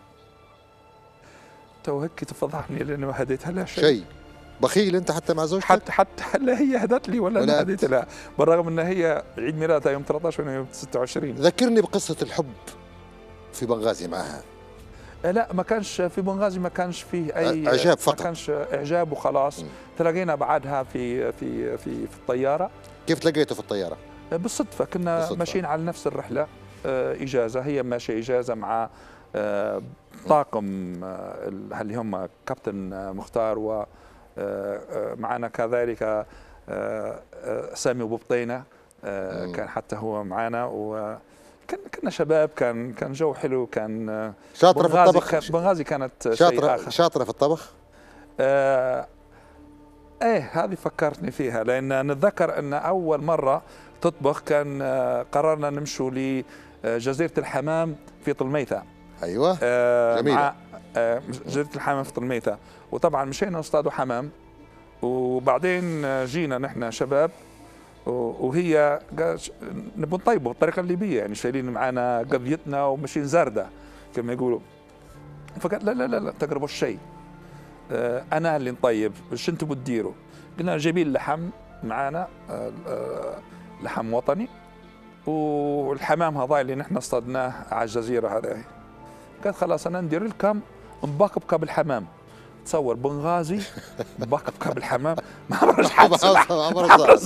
تو هيك تفضحني لانه ما هديتها لها شيء. شيء بخيل انت حتى مع زوجتك؟ حتى حتى لا هي هدت لي ولا انا هديت لها، بالرغم ان هي عيد ميلادها يوم ثلاثة عشر وانا يوم ستة وعشرين. ذكرني بقصه الحب في بنغازي معها. لا ما كانش في بنغازي، ما كانش فيه اي اعجاب فقط. ما كانش اعجاب وخلاص. م. تلاقينا بعدها في في في في الطياره. كيف تلاقيته في الطياره؟ بالصدفه، كنا بالصدفة. ماشيين على نفس الرحله اجازه، هي ماشيه اجازه مع طاقم اللي هم كابتن مختار ومعنا كذلك سامي ابو بطينه كان حتى هو معنا، وكان كنا شباب، كان كان جو حلو. كان شاطره في الطبخ. بنغازي كانت شاطره شيء شاطره في الطبخ. آه ايه هذه فكرتني فيها، لان نتذكر ان اول مره تطبخ كان قررنا نمشوا لجزيره الحمام في طلميثه. ايوه آه جميله. مع آه جزيره الحمام في طلميثه، وطبعا مشينا نصطادوا حمام، وبعدين جينا نحن شباب وهي نبغى نطيبه بالطريقه الليبيه، يعني شايلين معنا قضيتنا وماشيين زرده كما يقولوا. فقال لا لا لا, لا تقربوا الشيء، آه انا اللي نطيب، ايش انتم بتديروا؟ قلنا جايبين لحم معنا، آه لحم وطني، والحمام هذا اللي نحن اصطدناه على الجزيره هذه. قالت خلاص انا ندير لكم مبكبكه بالحمام. تصور بنغازي مبكبكه بالحمام، ما عمرش حد ما عمرش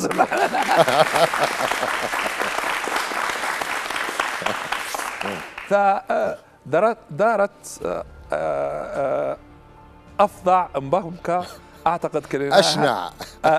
فدارت دارت افظع مبكبكه اعتقد كريناها، اشنع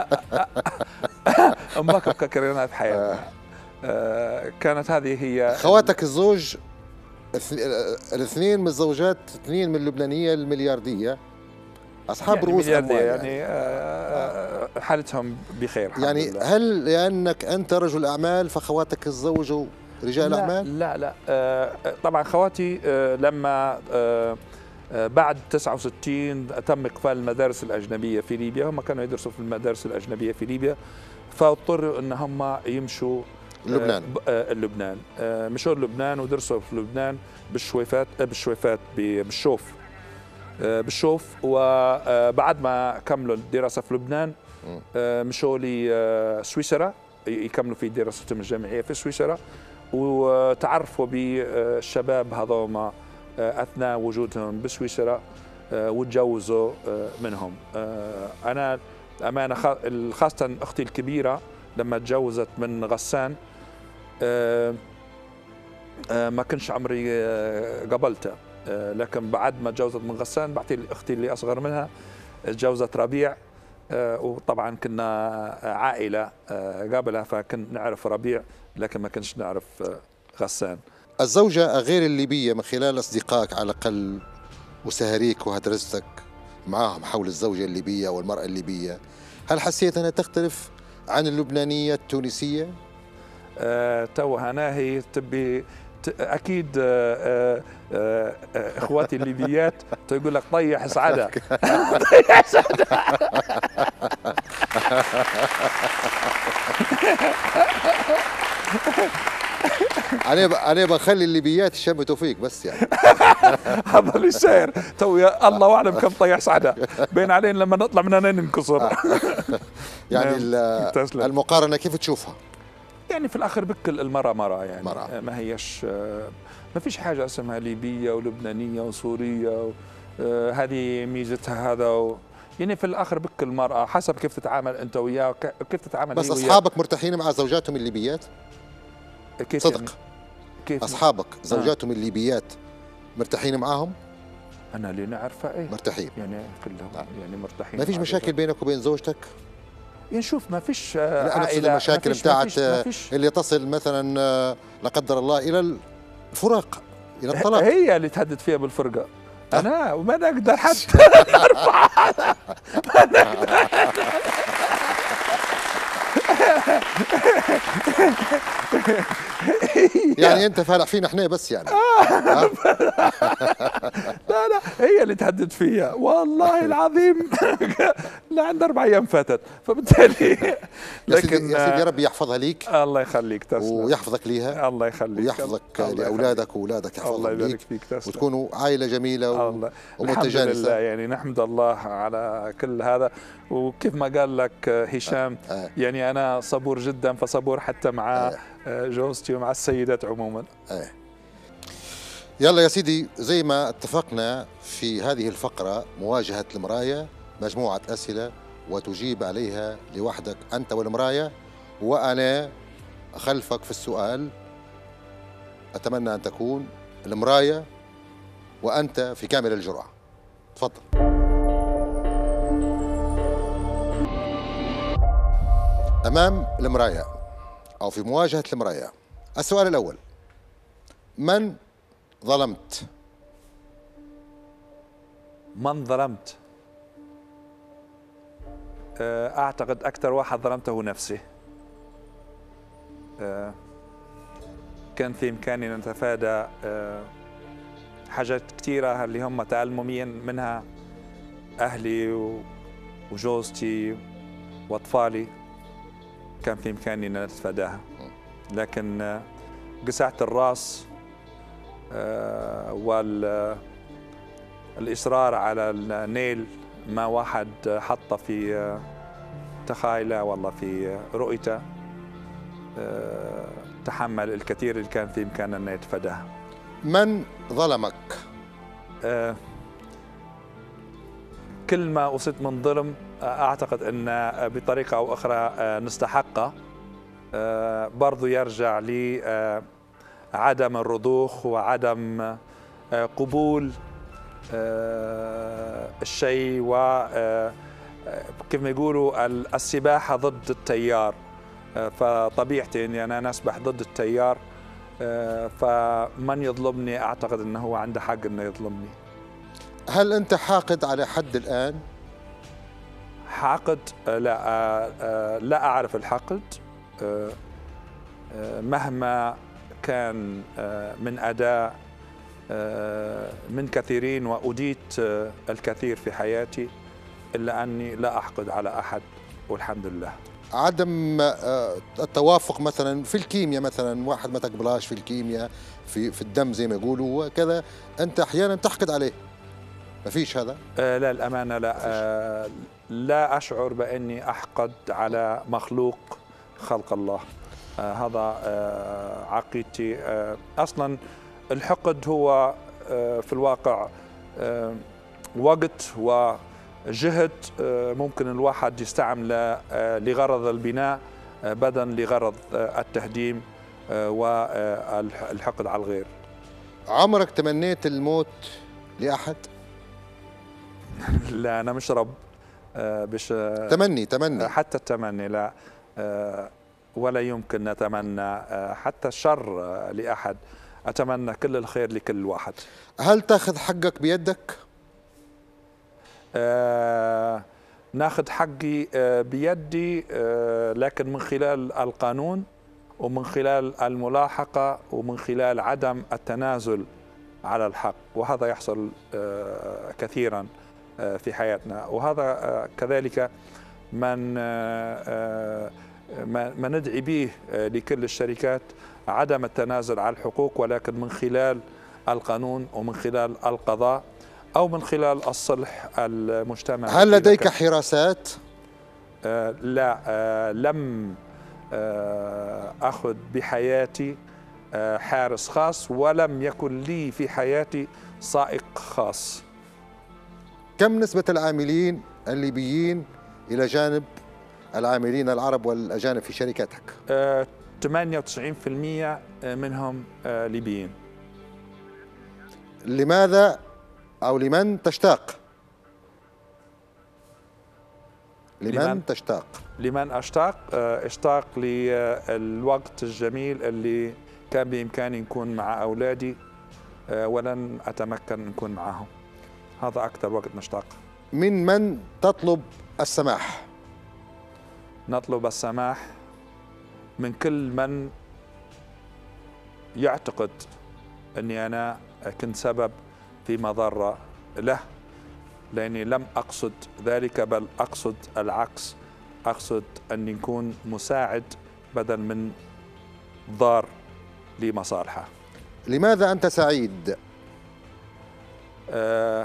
مبكبكه كريناها في حياتنا. آه كانت هذه هي. خواتك الزوج الاثنين من الزوجات، اثنين من اللبنانيه المليارديه، اصحاب يعني رؤوس اموال، يعني, يعني آه حالتهم بخير الحمد يعني لله. هل لانك انت رجل اعمال فخواتك الزوج رجال لا اعمال؟ لا لا آه طبعا خواتي آه لما آه بعد تسعة وستين تم اقفال المدارس الاجنبيه في ليبيا، هم كانوا يدرسوا في المدارس الاجنبيه في ليبيا، فاضطروا ان هم يمشوا لبنان. آه لبنان آه مشوا لبنان ودرسوا في لبنان بالشويفات آه بالشويفات بالشوف آه بالشوف وبعد ما كملوا الدراسه في لبنان آه مشوا لسويسرا يكملوا في دراستهم الجامعيه في سويسرا، وتعرفوا بالشباب هذوما اثناء وجودهم بسويسرا وتجوزوا منهم. انا امانه خاصه اختي الكبيره لما تجوزت من غسان ما كنش عمري قبلتها، لكن بعد ما تجوزت من غسان بعتي اختي اللي اصغر منها تجوزت ربيع، وطبعا كنا عائله قبلها فكنا نعرف ربيع لكن ما كناش نعرف غسان. الزوجه غير الليبيه من خلال اصدقائك على الاقل وسهريك وهدرستك معاهم حول الزوجه الليبيه والمراه الليبيه، هل حسيت انها تختلف عن اللبنانيه التونسيه؟ آه تو هناهي تبي اكيد آه آه آه اخواتي الليبيات تقول لك طيح سعده طيح سعده. انا انا بخلي الليبيات يشمتوا فيك بس يعني. هذا اللي صاير تو الله اعلم كم طيح سعده بين علينا لما نطلع من هنا ننكسر. يعني المقارنه كيف تشوفها؟ يعني في الاخر بكل المرأة مرأة يعني مرأة. ما هيش ما فيش حاجة اسمها ليبية ولبنانية وسورية و... هذه ميزتها هذا و... يعني في الاخر بكل مرأة حسب كيف تتعامل انت وياه وكيف تتعامل. بس اصحابك مرتاحين مع زوجاتهم الليبيات؟ كيف صدق يعني؟ كيف اصحابك زوجاتهم آه. الليبيات مرتاحين معاهم؟ انا اللي نعرفه ايه مرتاحين يعني كلهم آه. يعني مرتاحين. ما فيش مشاكل بينك وبين زوجتك؟ يعني شوف ما فيش عائلة، المشاكل بتاعت اللي تصل مثلا لا قدر الله الى الفراق الى الطلاق، هي اللي تهدد فيها بالفرقه. انا وما نقدر حتى نرفع هذا ما نقدر. يعني انت فالح فينا احنا بس يعني. آه. لا لا هي اللي تهدد فيها والله العظيم لعند اربع ايام فاتت فبالتالي لكن يا سيدي ربي يحفظها ليك. الله يخليك تسلم ويحفظك ليها. الله يخليك ويحفظك لاولادك واولادك يحفظهم الله يبارك فيك تسلم. وتكونوا عائله جميله و... ومتجانسه. الحمد لله يعني نحمد الله على كل هذا. وكيف ما قال لك هشام آه. آه. يعني انا صبور جدا فصبور حتى مع آه. جوزتي ومع السيدات عموما. آه. يلا يا سيدي زي ما اتفقنا في هذه الفقرة مواجهة المراية، مجموعة أسئلة وتجيب عليها لوحدك أنت والمراية وأنا خلفك في السؤال. أتمنى أن تكون المراية وأنت في كامل الجرأة. تفضل. أمام المراية أو في مواجهة المراية، السؤال الأول: من ظلمت؟ من ظلمت؟ أعتقد أكثر واحد ظلمته نفسي. كان في إمكاني أن نتفادى حاجات كثيرة اللي هم تعلميا منها أهلي وجوزتي وأطفالي، كان في إمكاني أن نتفاداها، لكن قسعة الرأس والإصرار على النيل ما واحد حطه في تخيله والله في رؤيته تحمل الكثير اللي كان في إمكانه أن يتفاداها. من ظلمك؟ كل ما أصبت من ظلم أعتقد أن بطريقة أو أخرى نستحقه، برضو يرجع لي عدم الرضوخ وعدم قبول الشيء، وكيف ما يقولوا السباحة ضد التيار، فطبيعتي أني أنا أسبح ضد التيار، فمن يظلمني أعتقد أنه هو عنده حق أنه يظلمني. هل أنت حاقد على حد الآن؟ حاقد؟ لا، لا أعرف الحقد مهما كان من أداء من كثيرين، وأديت الكثير في حياتي، إلا أني لا أحقد على أحد والحمد لله. عدم التوافق مثلا في الكيمياء، مثلا واحد ما تقبلاش في الكيمياء في في الدم زي ما يقولوا وكذا، أنت أحيانا تحقد عليه، ما فيش هذا؟ آه لا الأمانة لا، آه لا أشعر بأني أحقد على مخلوق خلق الله. آه هذا آه عقيدتي. آه أصلا الحقد هو آه في الواقع آه وقت وجهد آه ممكن الواحد يستعمله آه لغرض البناء آه بدلا لغرض آه التهديم آه والحقد على الغير. عمرك تمنيت الموت لأحد؟ لا أنا مش رب باش تمني تمني حتى التمني لا، ولا يمكن نتمنى حتى الشر لأحد. أتمنى كل الخير لكل واحد. هل تأخذ حقك بيدك؟ آه ناخذ حقي بيدي، آه لكن من خلال القانون ومن خلال الملاحقة ومن خلال عدم التنازل على الحق، وهذا يحصل آه كثيرا آه في حياتنا. وهذا آه كذلك من آه ما ندعي به لكل الشركات، عدم التنازل على الحقوق، ولكن من خلال القانون ومن خلال القضاء أو من خلال الصلح المجتمعي. هل لديك حراسات؟ آه لا، آه لم آه أخذ بحياتي آه حارس خاص، ولم يكن لي في حياتي سائق خاص. كم نسبة العاملين الليبيين إلى جانب العاملين العرب والأجانب في شركاتك؟ آه ثمانية وتسعين بالمئة منهم آه ليبيين. لماذا أو لمن تشتاق؟ لمن, لمن تشتاق؟ لمن أشتاق؟ آه اشتاق للوقت الجميل اللي كان بإمكاني نكون مع أولادي، آه ولن أتمكن نكون معهم. هذا أكثر وقت نشتاق. من من تطلب السماح؟ نطلب السماح من كل من يعتقد أني أنا كنت سبب في مضرة له، لأني لم أقصد ذلك، بل أقصد العكس. أقصد أن نكون مساعد بدل من ضار لمصالحه. لماذا أنت سعيد؟ آه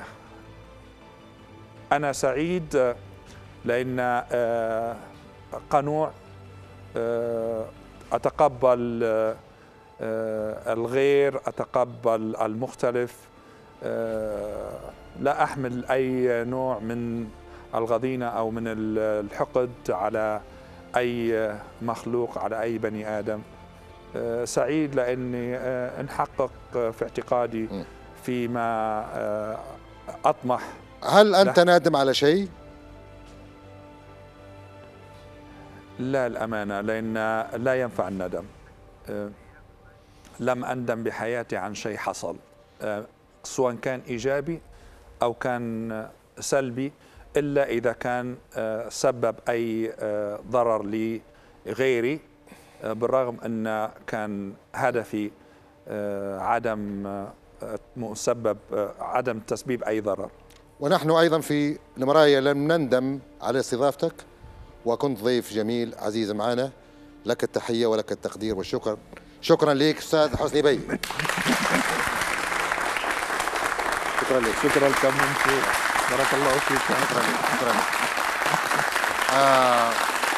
أنا سعيد لأن آه قنوع، آه أتقبل آه الغير، أتقبل المختلف، آه لا أحمل أي نوع من الغضينة أو من الحقد على أي مخلوق، على أي بني آدم. آه سعيد لأني آه نحقق في اعتقادي فيما آه أطمح. هل أنت نادم على شيء؟ لا الأمانة، لأن لا ينفع الندم. آه لم أندم بحياتي عن شيء حصل، سواء كان إيجابي أو كان سلبي، إلا إذا كان سبب أي ضرر لغيري، بالرغم أن كان هدفي عدم مسبب عدم تسبيب أي ضرر. ونحن أيضا في المراية لم نندم على استضافتك، وكنت ضيف جميل عزيز معنا. لك التحية ولك التقدير والشكر. شكرا لك أستاذ حسني بي. شكرا لك. شكرا لكم. بارك الله فيك. شكرا لك. شكرا لك. آه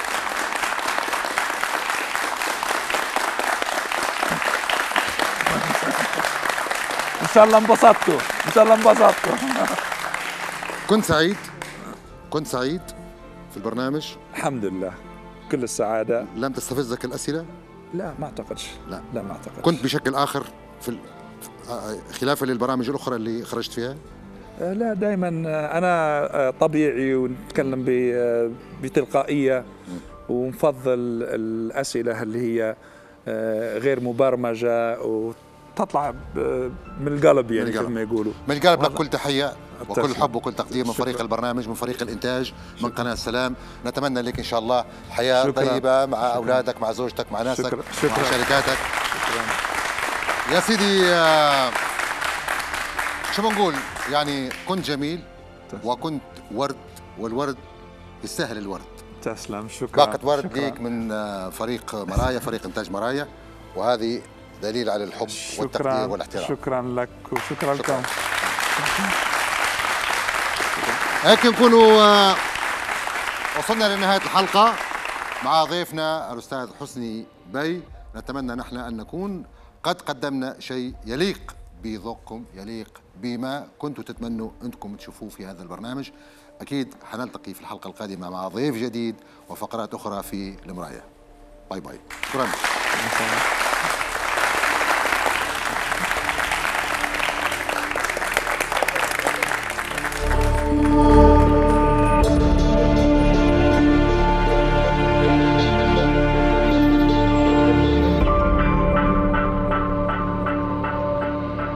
إن شاء الله انبسطتوا، إن شاء الله انبسطتوا. كنت سعيد، كنت سعيد في البرنامج. الحمد لله، كل السعادة. لم تستفزك الأسئلة؟ لا ما أعتقدش. لا لا ما أعتقدش. كنت بشكل آخر في خلافا للبرامج الأخرى اللي خرجت فيها؟ لا دائما أنا طبيعي ونتكلم بتلقائية، ونفضل الأسئلة اللي هي غير مبرمجة وتطلع من القلب، يعني مثل ما يقولوا. من القلب. لك كل تحية وكل حب وكل تقدير من فريق البرنامج، من فريق الإنتاج، من قناة السلام. نتمنى لك إن شاء الله حياة شكرا. طيبة مع شكرا. أولادك، مع زوجتك، مع ناسك، شكرا. شكرا. مع شركاتك. شكرا. يا سيدي، آه شو بنقول، يعني كنت جميل وكنت ورد، والورد يستاهل الورد. تسلم. شكرا. باقة ورد ليك من فريق مرايا، فريق إنتاج مرايا، وهذه دليل على الحب شكرا. والتقدير والاحترام. شكرا لك وشكرا لكم. هيك نكونوا وصلنا لنهاية الحلقة مع ضيفنا الأستاذ حسني بي. نتمنى نحن أن نكون قد قدمنا شيء يليق بذوقكم، يليق بما كنتوا تتمنوا أنكم تشوفوه في هذا البرنامج. أكيد حنلتقي في الحلقة القادمة مع ضيف جديد وفقرات أخرى في المراية. باي باي. شكرا.